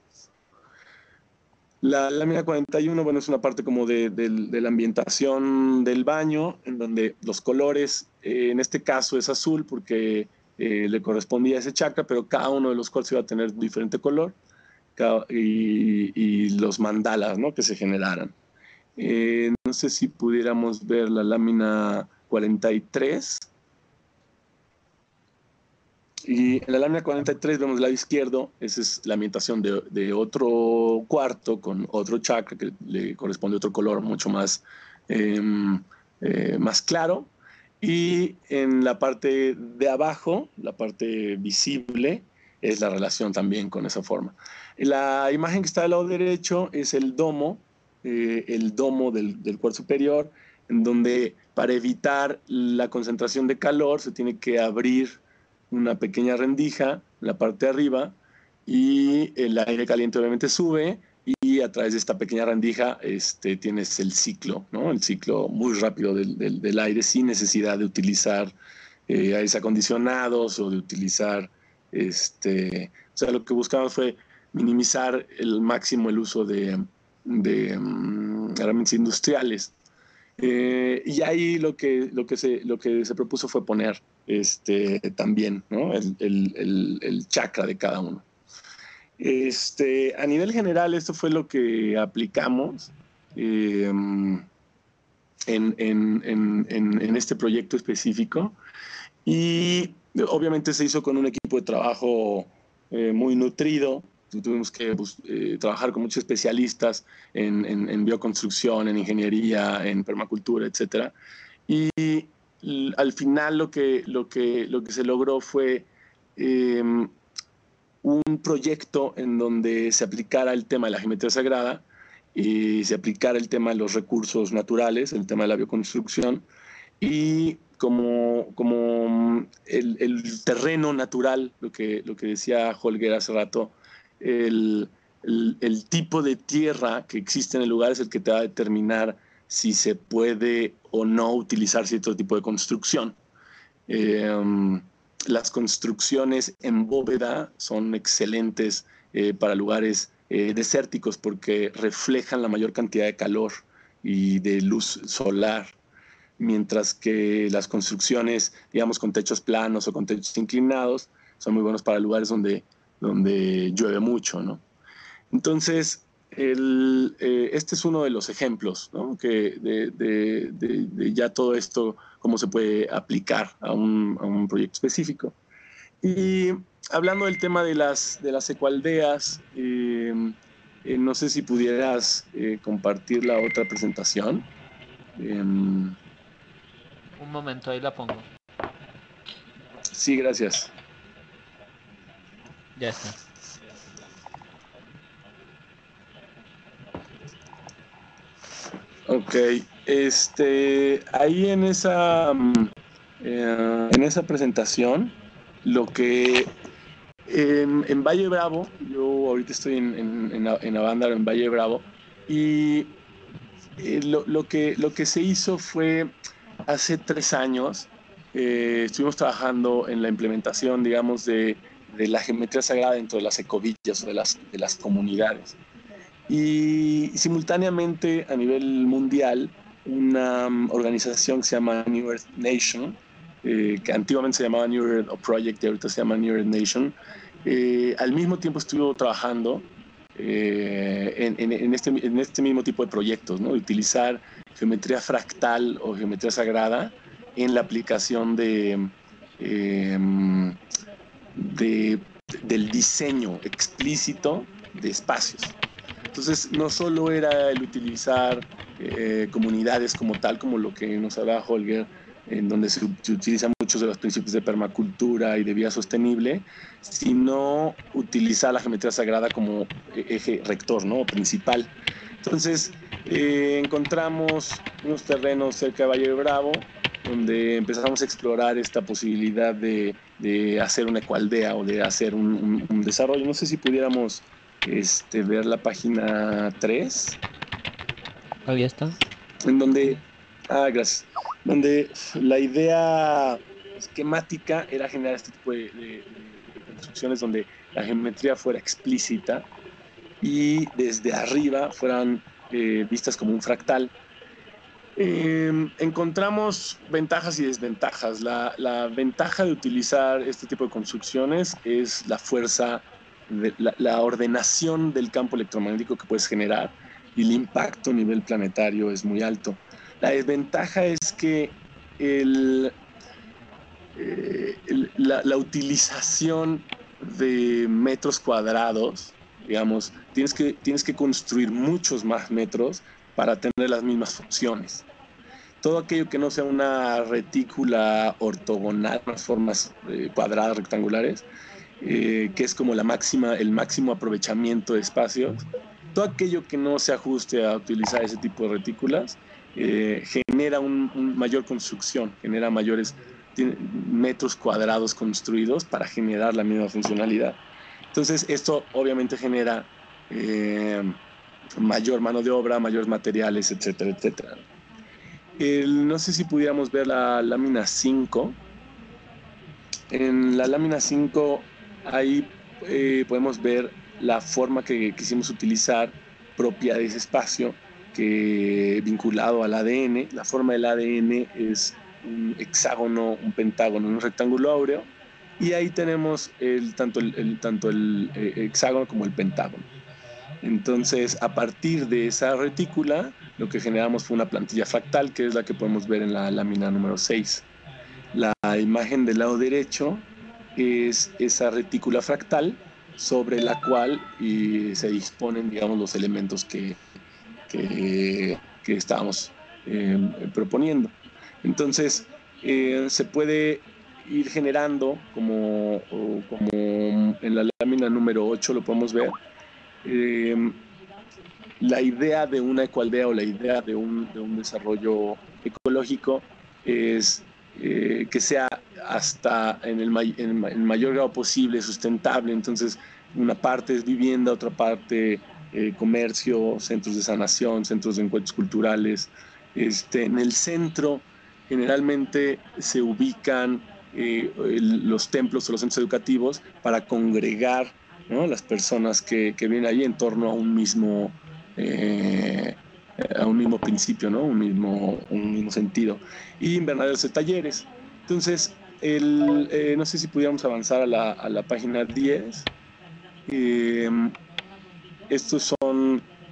La lámina cuarenta y uno, bueno, es una parte como de, de, de la ambientación del baño, en donde los colores, eh, en este caso es azul porque eh, le correspondía a ese chakra, pero cada uno de los cuales iba a tener diferente color, cada, y, y los mandalas, ¿no?, que se generaran. Eh, no sé si pudiéramos ver la lámina cuarenta y tres. Y en la lámina cuarenta y tres vemos el lado izquierdo, esa es la ambientación de, de otro cuarto con otro chakra que le corresponde otro color mucho más, eh, eh, más claro. Y en la parte de abajo, la parte visible, es la relación también con esa forma. La imagen que está del lado derecho es el domo, eh, el domo del, del cuarto superior, en donde para evitar la concentración de calor se tiene que abrir una pequeña rendija en la parte de arriba, y el aire caliente obviamente sube, y a través de esta pequeña rendija este, tienes el ciclo, ¿no? El ciclo muy rápido del, del, del aire, sin necesidad de utilizar eh, aires acondicionados o de utilizar, este, o sea, lo que buscamos fue minimizar el máximo el uso de, de um, herramientas industriales. Eh, y ahí lo que, lo, que se, lo que se propuso fue poner este, también, ¿no?, el, el, el, el chakra de cada uno. Este, a nivel general, esto fue lo que aplicamos eh, en, en, en, en, en este proyecto específico, y obviamente se hizo con un equipo de trabajo eh, muy nutrido. Tuvimos que pues, eh, trabajar con muchos especialistas en, en, en bioconstrucción, en ingeniería, en permacultura, etcétera. Y al final lo que, lo que, lo que se logró fue eh, un proyecto en donde se aplicara el tema de la geometría sagrada y se aplicara el tema de los recursos naturales, el tema de la bioconstrucción, y como, como el, el terreno natural, lo que, lo que decía Holger hace rato, el, el, el tipo de tierra que existe en el lugar es el que te va a determinar si se puede o no utilizar cierto tipo de construcción. Eh, um, las construcciones en bóveda son excelentes eh, para lugares eh, desérticos porque reflejan la mayor cantidad de calor y de luz solar, mientras que las construcciones, digamos, con techos planos o con techos inclinados, son muy buenos para lugares donde, donde llueve mucho, ¿no? Entonces, el, eh, este es uno de los ejemplos, ¿no? que de, de, de, de ya todo esto, cómo se puede aplicar a un, a un proyecto específico. Y hablando del tema de las, de las ecoaldeas, eh, eh, no sé si pudieras eh, compartir la otra presentación. Eh, Un momento, ahí la pongo. sí, gracias. Ya está. Ok, este, ahí en esa, eh, en esa presentación, lo que en, en Valle Bravo, yo ahorita estoy en, en, en, en Avándaro, en Valle Bravo, y eh, lo, lo, que, lo que se hizo fue hace tres años, eh, estuvimos trabajando en la implementación, digamos, de, de la geometría sagrada dentro de las ecovillas o de las, de las comunidades. Y simultáneamente a nivel mundial, una um, organización que se llama New Earth Nation, eh, que antiguamente se llamaba New Earth Project y ahorita se llama New Earth Nation, eh, al mismo tiempo estuvo trabajando eh, en, en, en, este, en este mismo tipo de proyectos, ¿no? De utilizar geometría fractal o geometría sagrada en la aplicación de, eh, de, del diseño explícito de espacios. Entonces, no solo era el utilizar eh, comunidades como tal, como lo que nos hablaba Holger, en donde se, se utilizan muchos de los principios de permacultura y de vida sostenible, sino utilizar la geometría sagrada como eje rector, ¿no? Principal. Entonces, eh, encontramos unos terrenos cerca de Valle de Bravo, donde empezamos a explorar esta posibilidad de, de hacer una ecoaldea o de hacer un, un, un desarrollo. No sé si pudiéramos este, ver la página tres. Ahí está. En donde, ah, gracias, donde la idea esquemática era generar este tipo de, de, de construcciones donde la geometría fuera explícita y desde arriba fueran eh, vistas como un fractal. Eh, encontramos ventajas y desventajas. La, la ventaja de utilizar este tipo de construcciones es la fuerza, de, la, la ordenación del campo electromagnético que puedes generar y el impacto a nivel planetario es muy alto. La desventaja es que el, eh, el, la, la utilización de metros cuadrados, digamos, tienes que, tienes que construir muchos más metros para tener las mismas funciones. Todo aquello que no sea una retícula ortogonal, unas formas eh, cuadradas, rectangulares, eh, que es como la máxima, el máximo aprovechamiento de espacios, todo aquello que no se ajuste a utilizar ese tipo de retículas, eh, genera un, un mayor construcción, genera mayores metros cuadrados construidos para generar la misma funcionalidad. Entonces, esto obviamente genera eh, mayor mano de obra, mayores materiales, etcétera, etcétera. El, no sé si pudiéramos ver la lámina cinco. En la lámina cinco, ahí eh, podemos ver la forma que quisimos utilizar propia de ese espacio, que vinculado al A D N. La forma del A D N es un hexágono, un pentágono, un rectángulo áureo. Y ahí tenemos el, tanto, el, el, tanto el eh, hexágono como el pentágono. Entonces, a partir de esa retícula, lo que generamos fue una plantilla fractal, que es la que podemos ver en la lámina número seis. La imagen del lado derecho es esa retícula fractal sobre la cual y se disponen, digamos, los elementos que, que, que estábamos eh, proponiendo. Entonces, eh, se puede ir generando, como, como en la lámina número ocho lo podemos ver, eh, la idea de una ecoaldea o la idea de un, de un desarrollo ecológico es eh, que sea hasta en el, may en el mayor grado posible sustentable. Entonces, una parte es vivienda, otra parte eh, comercio, centros de sanación, centros de encuentros culturales. Este, en el centro generalmente se ubican eh, el, los templos o los centros educativos para congregar, ¿no?, las personas que, que vienen ahí en torno a un mismo Eh, a un mismo principio, ¿no? Un mismo, un mismo sentido. Y invernaderos de talleres. Entonces, el, eh, no sé si pudiéramos avanzar a la, a la página diez. Eh, estos son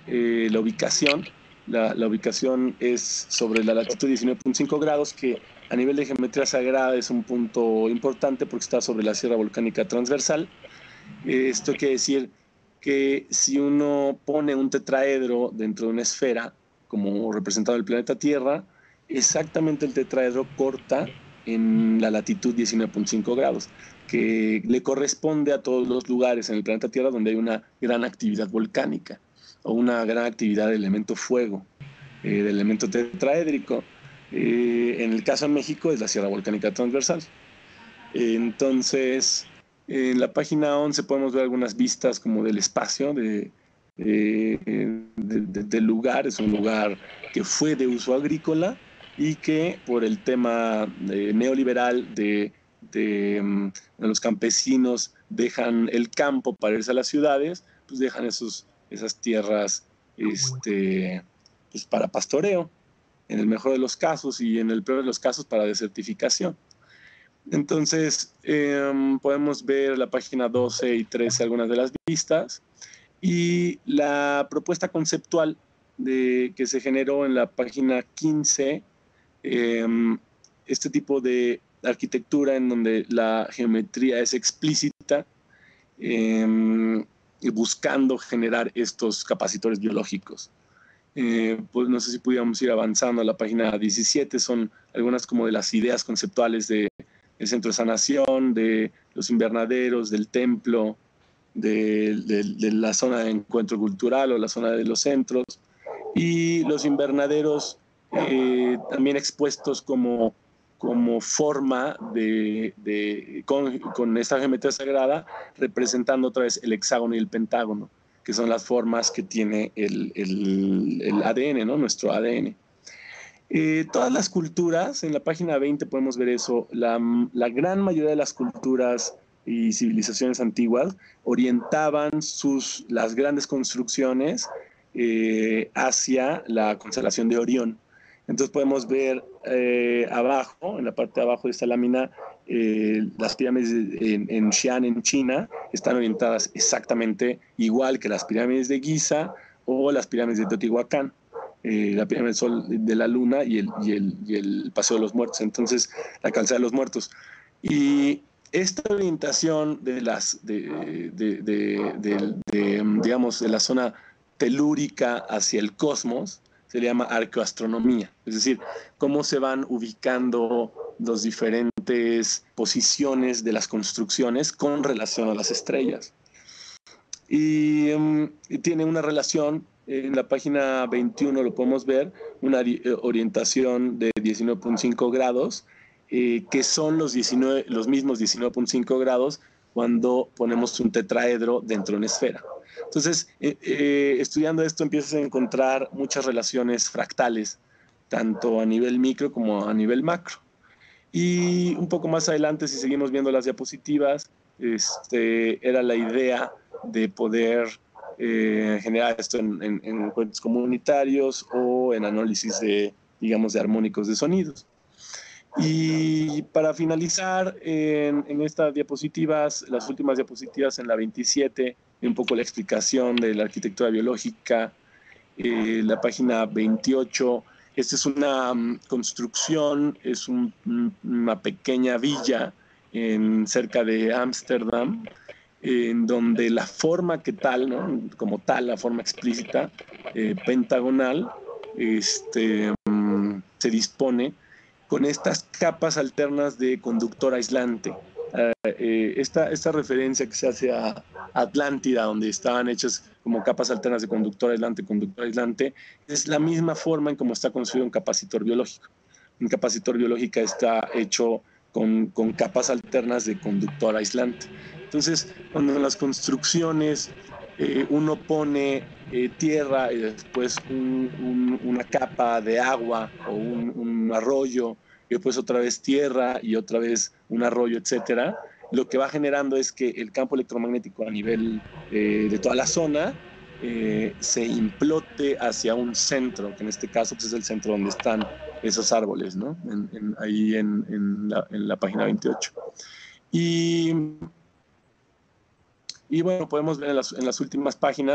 eh, la ubicación. La, la ubicación es sobre la latitud diecinueve punto cinco grados, que a nivel de geometría sagrada es un punto importante porque está sobre la sierra volcánica transversal. Eh, esto quiere decir que si uno pone un tetraedro dentro de una esfera, como representado el planeta Tierra, exactamente el tetraedro corta en la latitud diecinueve punto cinco grados, que le corresponde a todos los lugares en el planeta Tierra donde hay una gran actividad volcánica o una gran actividad de elemento fuego, eh, de elemento tetraédrico. Eh, en el caso de México es la Sierra Volcánica Transversal. Eh, entonces, en la página once podemos ver algunas vistas como del espacio, de, de, de, de, del lugar. Es un lugar que fue de uso agrícola y que por el tema eh, neoliberal de, de um, los campesinos dejan el campo para irse a las ciudades, pues dejan esos, esas tierras este, pues para pastoreo, en el mejor de los casos, y en el peor de los casos para desertificación. Entonces, eh, podemos ver la página doce y trece algunas de las vistas, y la propuesta conceptual de, que se generó en la página quince, eh, este tipo de arquitectura en donde la geometría es explícita, eh, buscando generar estos capacitores biológicos. Eh, pues no sé si pudiéramos ir avanzando a la página diecisiete, son algunas como de las ideas conceptuales de el centro de sanación, de los invernaderos, del templo, de, de, de la zona de encuentro cultural o la zona de los centros, y los invernaderos eh, también expuestos como, como forma de, de con, con esta geometría sagrada, representando otra vez el hexágono y el pentágono, que son las formas que tiene el, el, el A D N, ¿no? Nuestro A D N. Eh, todas las culturas, en la página veinte podemos ver eso, la, la gran mayoría de las culturas y civilizaciones antiguas orientaban sus, las grandes construcciones eh, hacia la constelación de Orión. Entonces podemos ver eh, abajo, en la parte de abajo de esta lámina, eh, las pirámides en, en Xi'an, en China, están orientadas exactamente igual que las pirámides de Giza o las pirámides de Teotihuacán. Eh, la pirámide del Sol, de la Luna y el, y, el, y el Paseo de los Muertos, entonces la calzada de los Muertos. Y esta orientación de las, de, de, de, de, de, digamos, de la zona telúrica hacia el cosmos se le llama arqueoastronomía, es decir, cómo se van ubicando las diferentes posiciones de las construcciones con relación a las estrellas. Y, um, y tiene una relación. En la página veintiuno lo podemos ver, una orientación de diecinueve punto cinco grados, eh, que son los, diecinueve, los mismos diecinueve punto cinco grados cuando ponemos un tetraedro dentro de una esfera. Entonces, eh, eh, estudiando esto empiezas a encontrar muchas relaciones fractales, tanto a nivel micro como a nivel macro. Y un poco más adelante, si seguimos viendo las diapositivas, este, era la idea de poder Eh, generar esto en, en, en encuentros comunitarios o en análisis de, digamos, de armónicos de sonidos. Y para finalizar, en, en estas diapositivas, las últimas diapositivas en la veintisiete, un poco la explicación de la arquitectura biológica, eh, la página veintiocho, esta es una um, construcción, es un, una pequeña villa en, cerca de Ámsterdam, en donde la forma que tal, ¿no? Como tal, la forma explícita, eh, pentagonal, este, um, se dispone con estas capas alternas de conductor aislante. Uh, eh, esta, esta referencia que se hace a Atlántida, donde estaban hechas como capas alternas de conductor aislante, conductor aislante, es la misma forma en cómo está construido un capacitor biológico. Un capacitor biológico está hecho con, con capas alternas de conductor aislante. Entonces, cuando en las construcciones eh, uno pone eh, tierra y después un, un, una capa de agua o un, un arroyo, y después otra vez tierra y otra vez un arroyo, etcétera, lo que va generando es que el campo electromagnético a nivel eh, de toda la zona eh, se implote hacia un centro, que en este caso pues, es el centro donde están esos árboles, ¿no? En, en, ahí en, en, la, en la página veintiocho. Y... Y bueno, podemos ver en las, en las últimas páginas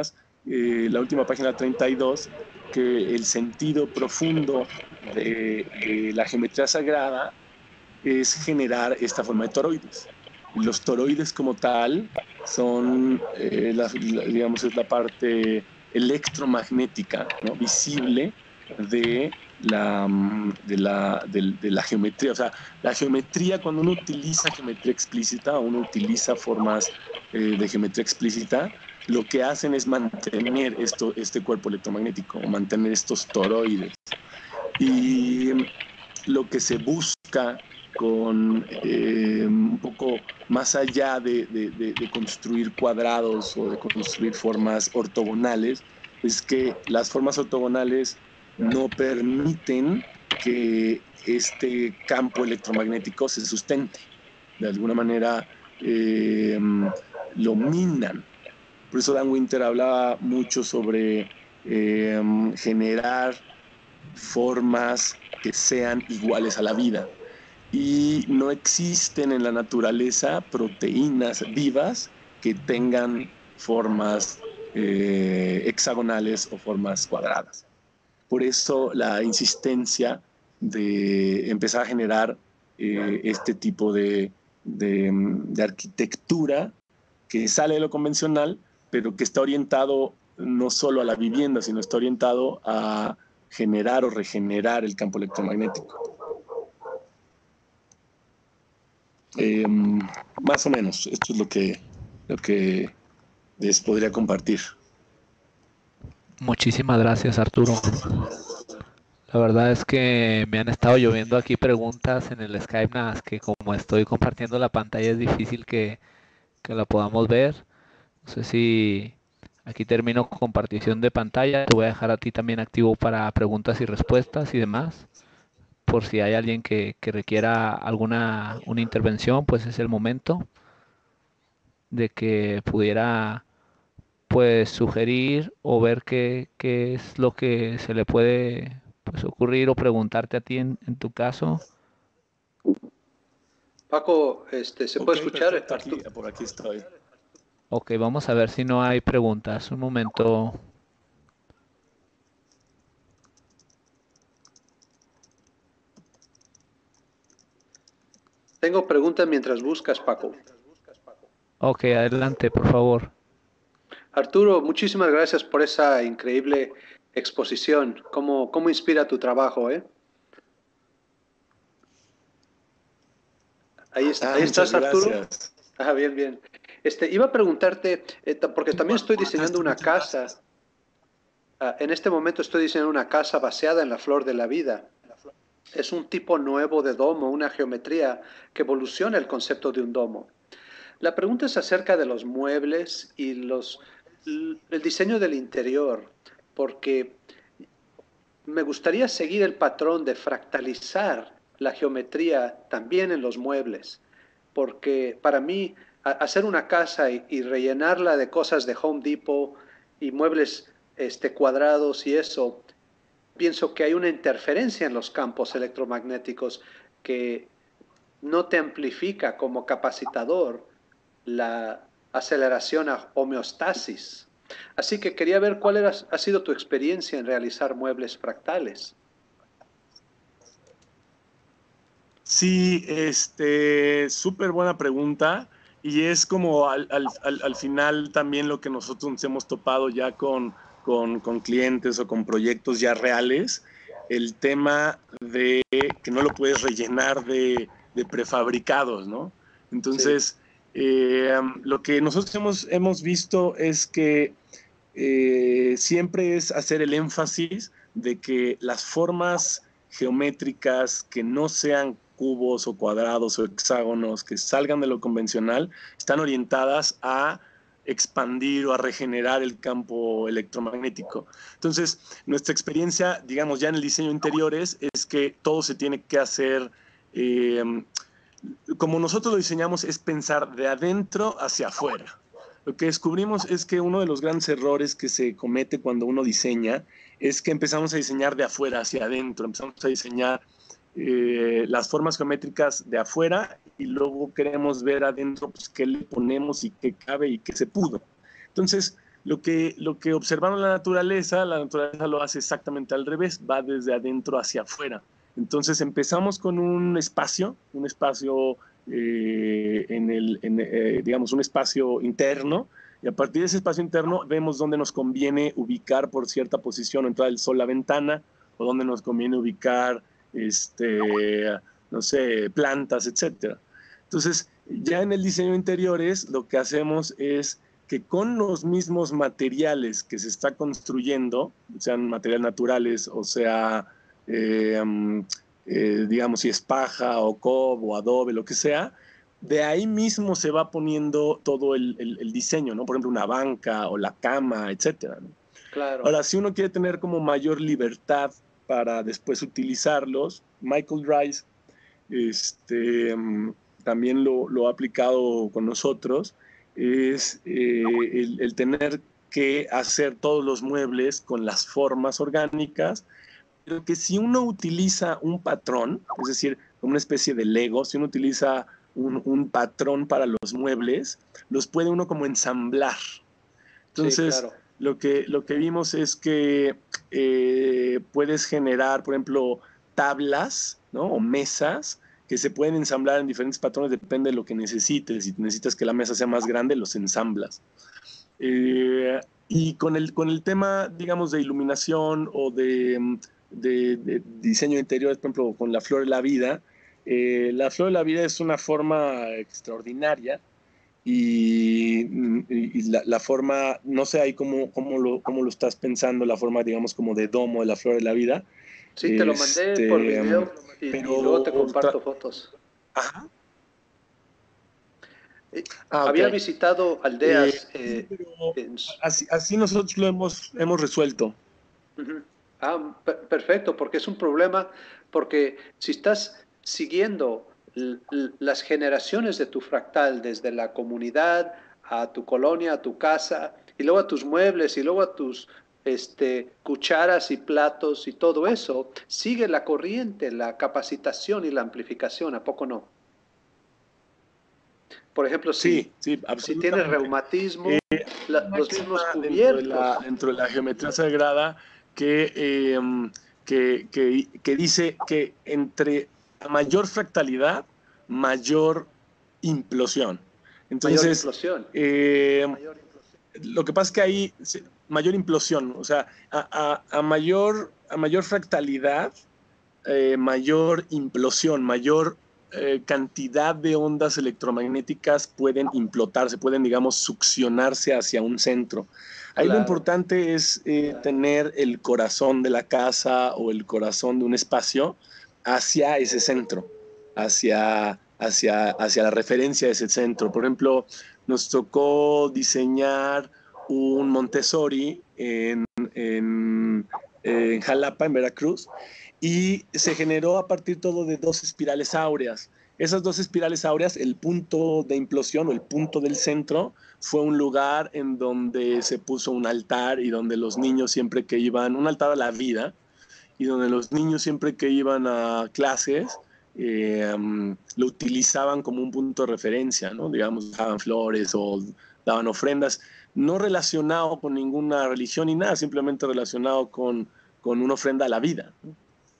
eh, la última página treinta y dos, que el sentido profundo de, de la geometría sagrada es generar esta forma de toroides. Los toroides como tal son, eh, la, la, digamos, es la parte electromagnética, ¿no?, visible de la, de, la, de, de la geometría. O sea, la geometría, cuando uno utiliza geometría explícita, uno utiliza formas eh, de geometría explícita, lo que hacen es mantener esto, este cuerpo electromagnético, mantener estos toroides. Y lo que se busca con eh, un poco más allá de, de, de, de construir cuadrados o de construir formas ortogonales, es que las formas ortogonales no permiten que este campo electromagnético se sustente. De alguna manera eh, lo minan. Por eso Dan Winter hablaba mucho sobre eh, generar formas que sean iguales a la vida. Y no existen en la naturaleza proteínas vivas que tengan formas eh, hexagonales o formas cuadradas. Por eso la insistencia de empezar a generar eh, este tipo de, de, de arquitectura que sale de lo convencional, pero que está orientado no solo a la vivienda, sino está orientado a generar o regenerar el campo electromagnético. Eh, más o menos, esto es lo que, lo que les podría compartir. Muchísimas gracias, Arturo. La verdad es que me han estado lloviendo aquí preguntas en el Skype, nada más que como estoy compartiendo la pantalla es difícil que, que la podamos ver. No sé si aquí termino con compartición de pantalla. Te voy a dejar a ti también activo para preguntas y respuestas y demás. Por si hay alguien que, que requiera alguna una intervención, pues es el momento de que pudiera pues sugerir o ver qué, qué es lo que se le puede pues ocurrir o preguntarte a ti en, en tu caso. Paco, este, ¿se puede Ok, escuchar? perfecto, aquí, Artu- por aquí estoy. Ok, vamos a ver si no hay preguntas. Un momento. Tengo preguntas mientras buscas, Paco. Ok, adelante, por favor. Arturo, muchísimas gracias por esa increíble exposición. ¿Cómo, cómo inspira tu trabajo, eh? Ahí, es- Ah, ahí muchas estás, Arturo. gracias. Ah, bien, bien. Este, iba a preguntarte, eh, ta- porque también estoy diseñando una casa. Ah, en este momento estoy diseñando una casa basada en la flor de la vida. Es un tipo nuevo de domo, una geometría que evoluciona el concepto de un domo. La pregunta es acerca de los muebles y los, el diseño del interior, porque me gustaría seguir el patrón de fractalizar la geometría también en los muebles, porque para mí hacer una casa y, y rellenarla de cosas de Home Depot y muebles este, cuadrados y eso, pienso que hay una interferencia en los campos electromagnéticos que no te amplifica como capacitador la aceleración a homeostasis. Así que quería ver cuál era, ha sido tu experiencia en realizar muebles fractales. Sí, este, súper buena pregunta. Y es como al, al, al, al final también lo que nosotros nos hemos topado ya con, con, con clientes o con proyectos ya reales, el tema de que no lo puedes rellenar de, de prefabricados, ¿no? Sí. Entonces, eh, lo que nosotros hemos, hemos visto es que eh, siempre es hacer el énfasis de que las formas geométricas que no sean cubos o cuadrados o hexágonos, que salgan de lo convencional, están orientadas a expandir o a regenerar el campo electromagnético. Entonces, nuestra experiencia, digamos, ya en el diseño de interiores, es que todo se tiene que hacer, eh, como nosotros lo diseñamos, es pensar de adentro hacia afuera. Lo que descubrimos es que uno de los grandes errores que se comete cuando uno diseña es que empezamos a diseñar de afuera hacia adentro, empezamos a diseñar eh, las formas geométricas de afuera y luego queremos ver adentro pues, qué le ponemos y qué cabe y qué se pudo. Entonces, Lo que, lo que observaron la naturaleza, la naturaleza lo hace exactamente al revés, va desde adentro hacia afuera. Entonces empezamos con un espacio, un espacio, eh, en el, en, eh, digamos, un espacio interno, y a partir de ese espacio interno vemos dónde nos conviene ubicar por cierta posición, entrar el sol a la ventana, o dónde nos conviene ubicar, este, no sé, plantas, etcétera. Entonces, ya en el diseño de interiores, lo que hacemos es que con los mismos materiales que se está construyendo, sean materiales naturales o sea, eh, eh, digamos, si es paja o cob o adobe, lo que sea, de ahí mismo se va poniendo todo el, el, el diseño, ¿no? Por ejemplo, una banca o la cama, etcétera, ¿no? Claro. Ahora, si uno quiere tener como mayor libertad para después utilizarlos, Michael Rice este, también lo, lo ha aplicado con nosotros, es eh, el, el tener que hacer todos los muebles con las formas orgánicas, pero que si uno utiliza un patrón, es decir, una especie de Lego, si uno utiliza un, un patrón para los muebles, los puede uno como ensamblar. Entonces, sí, claro. lo, que, lo que vimos es que eh, puedes generar, por ejemplo, tablas, ¿no? O mesas que se pueden ensamblar en diferentes patrones, depende de lo que necesites. Si necesitas que la mesa sea más grande, los ensamblas. Eh, y con el, con el tema, digamos, de iluminación o de, de, de diseño de interiores, por ejemplo, con la flor de la vida, eh, la flor de la vida es una forma extraordinaria. Y, y la, la forma, no sé ahí cómo, cómo, lo, cómo lo estás pensando, la forma, digamos, como de domo de la flor de la vida. Sí, te lo mandé este, por video y, pero, y luego te comparto fotos. Ajá. Ah, Había okay. visitado aldeas. Eh, eh, en... así, así nosotros lo hemos, hemos resuelto. Uh-huh. Ah, per perfecto, porque es un problema, porque si estás siguiendo las generaciones de tu fractal, desde la comunidad a tu colonia, a tu casa, y luego a tus muebles, y luego a tus este, cucharas y platos y todo eso, sigue la corriente, la capacitación y la amplificación, ¿a poco no? Por ejemplo, si, sí, sí, si tienes reumatismo, eh, la, los mismos cubiertos. Dentro de, la, dentro de la geometría sagrada que, eh, que, que, que dice que entre mayor fractalidad, mayor implosión. Entonces, mayor implosión. Eh, mayor implosión. Lo que pasa es que hay mayor implosión, o sea, a, a, a, mayor, a mayor fractalidad, eh, mayor implosión, mayor eh, cantidad de ondas electromagnéticas pueden implotarse, pueden, digamos, succionarse hacia un centro. Ahí claro. Lo importante es eh, claro. tener el corazón de la casa o el corazón de un espacio hacia ese centro, hacia, hacia, hacia la referencia de ese centro. Por ejemplo, nos tocó diseñar un Montessori en, en, en Jalapa, en Veracruz, y se generó a partir todo de dos espirales áureas. Esas dos espirales áureas, el punto de implosión o el punto del centro, fue un lugar en donde se puso un altar y donde los niños siempre que iban, un altar a la vida, y donde los niños siempre que iban a clases, eh, um, lo utilizaban como un punto de referencia, ¿no? Digamos, daban flores o daban ofrendas, no relacionado con ninguna religión ni nada, simplemente relacionado con, con una ofrenda a la vida, ¿no?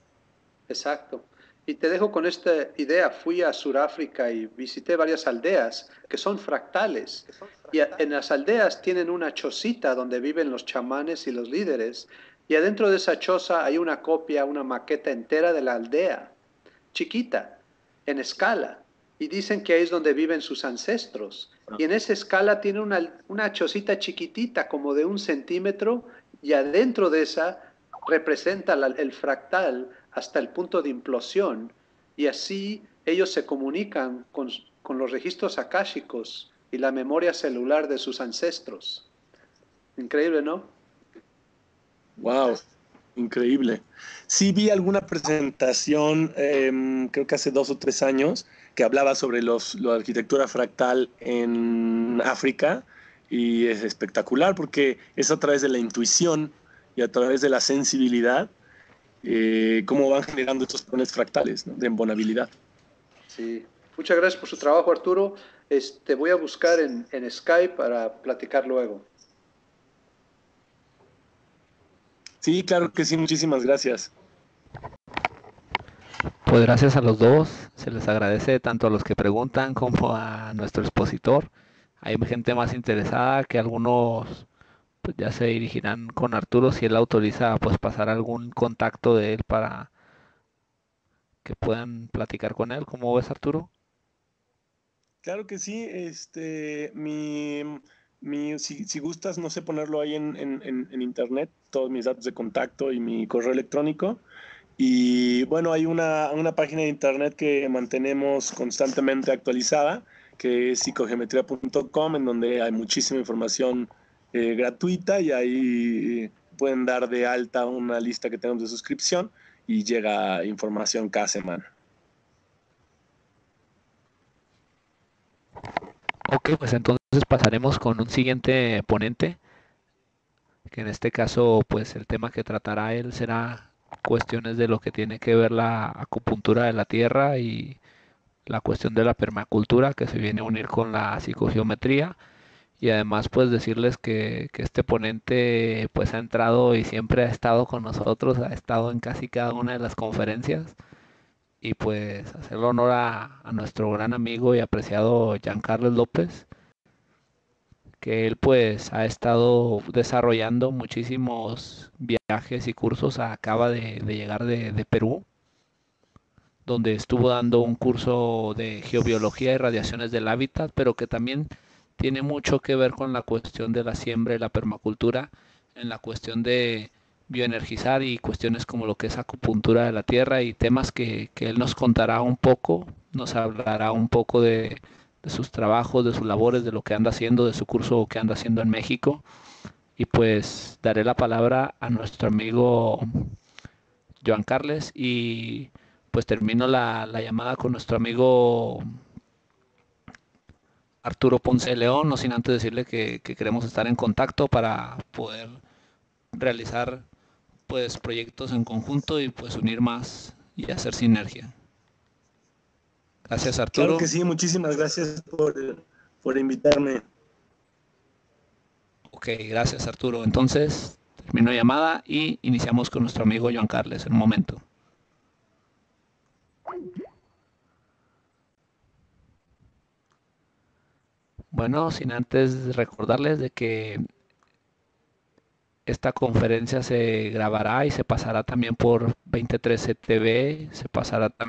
Exacto. Y te dejo con esta idea. Fui a Sudáfrica y visité varias aldeas que son fractales. Y en las aldeas tienen una chocita donde viven los chamanes y los líderes. Y adentro de esa choza hay una copia, una maqueta entera de la aldea, chiquita, en escala. Y dicen que ahí es donde viven sus ancestros. Y en esa escala tiene una, una chocita chiquitita, como de un centímetro, y adentro de esa representa la, el fractal hasta el punto de implosión, y así ellos se comunican con, con los registros akáshicos y la memoria celular de sus ancestros. Increíble, ¿no? Wow, increíble. Sí vi alguna presentación, eh, creo que hace dos o tres años, que hablaba sobre los, la arquitectura fractal en África, y es espectacular porque es a través de la intuición y a través de la sensibilidad Eh, cómo van generando estos patrones fractales, ¿no? De embonabilidad. Sí, muchas gracias por su trabajo, Arturo. Este, voy a buscar en, en Skype para platicar luego. Sí, claro que sí, muchísimas gracias. Pues gracias a los dos, se les agradece tanto a los que preguntan como a nuestro expositor. Hay gente más interesada que algunos pues ya se dirigirán con Arturo si él autoriza pues pasar algún contacto de él para que puedan platicar con él. ¿Cómo ves, Arturo? Claro que sí, este, mi, mi, si, si gustas, no sé, ponerlo ahí en, en, en, en internet, todos mis datos de contacto y mi correo electrónico. Y bueno, hay una, una página de internet que mantenemos constantemente actualizada, que es psicogeometría punto com, en donde hay muchísima información eh, gratuita y ahí pueden dar de alta una lista que tenemos de suscripción y llega información cada semana. Ok, pues entonces pasaremos con un siguiente ponente, que en este caso pues el tema que tratará él será cuestiones de lo que tiene que ver la acupuntura de la tierra y la cuestión de la permacultura que se viene a unir con la psicogeometría. Y además pues decirles que, que este ponente pues ha entrado y siempre ha estado con nosotros, ha estado en casi cada una de las conferencias y pues hacerle honor a, a nuestro gran amigo y apreciado Giancarlo López, que él pues ha estado desarrollando muchísimos viajes y cursos, acaba de, de llegar de, de Perú, donde estuvo dando un curso de geobiología y radiaciones del hábitat, pero que también tiene mucho que ver con la cuestión de la siembra y la permacultura, en la cuestión de bioenergizar y cuestiones como lo que es acupuntura de la tierra y temas que, que él nos contará un poco, nos hablará un poco de, de sus trabajos, de sus labores, de lo que anda haciendo, de su curso que anda haciendo en México. Y pues daré la palabra a nuestro amigo Joan Carles y pues termino la, la llamada con nuestro amigo Arturo Ponce de León, no sin antes decirle que, que queremos estar en contacto para poder realizar pues proyectos en conjunto y pues unir más y hacer sinergia. Gracias, Claro Arturo. que sí, muchísimas gracias por, por invitarme. Ok, gracias, Arturo. Entonces termino llamada y iniciamos con nuestro amigo Joan Carles en un momento. Bueno, sin antes recordarles de que esta conferencia se grabará y se pasará también por veinte trece T V, se pasará también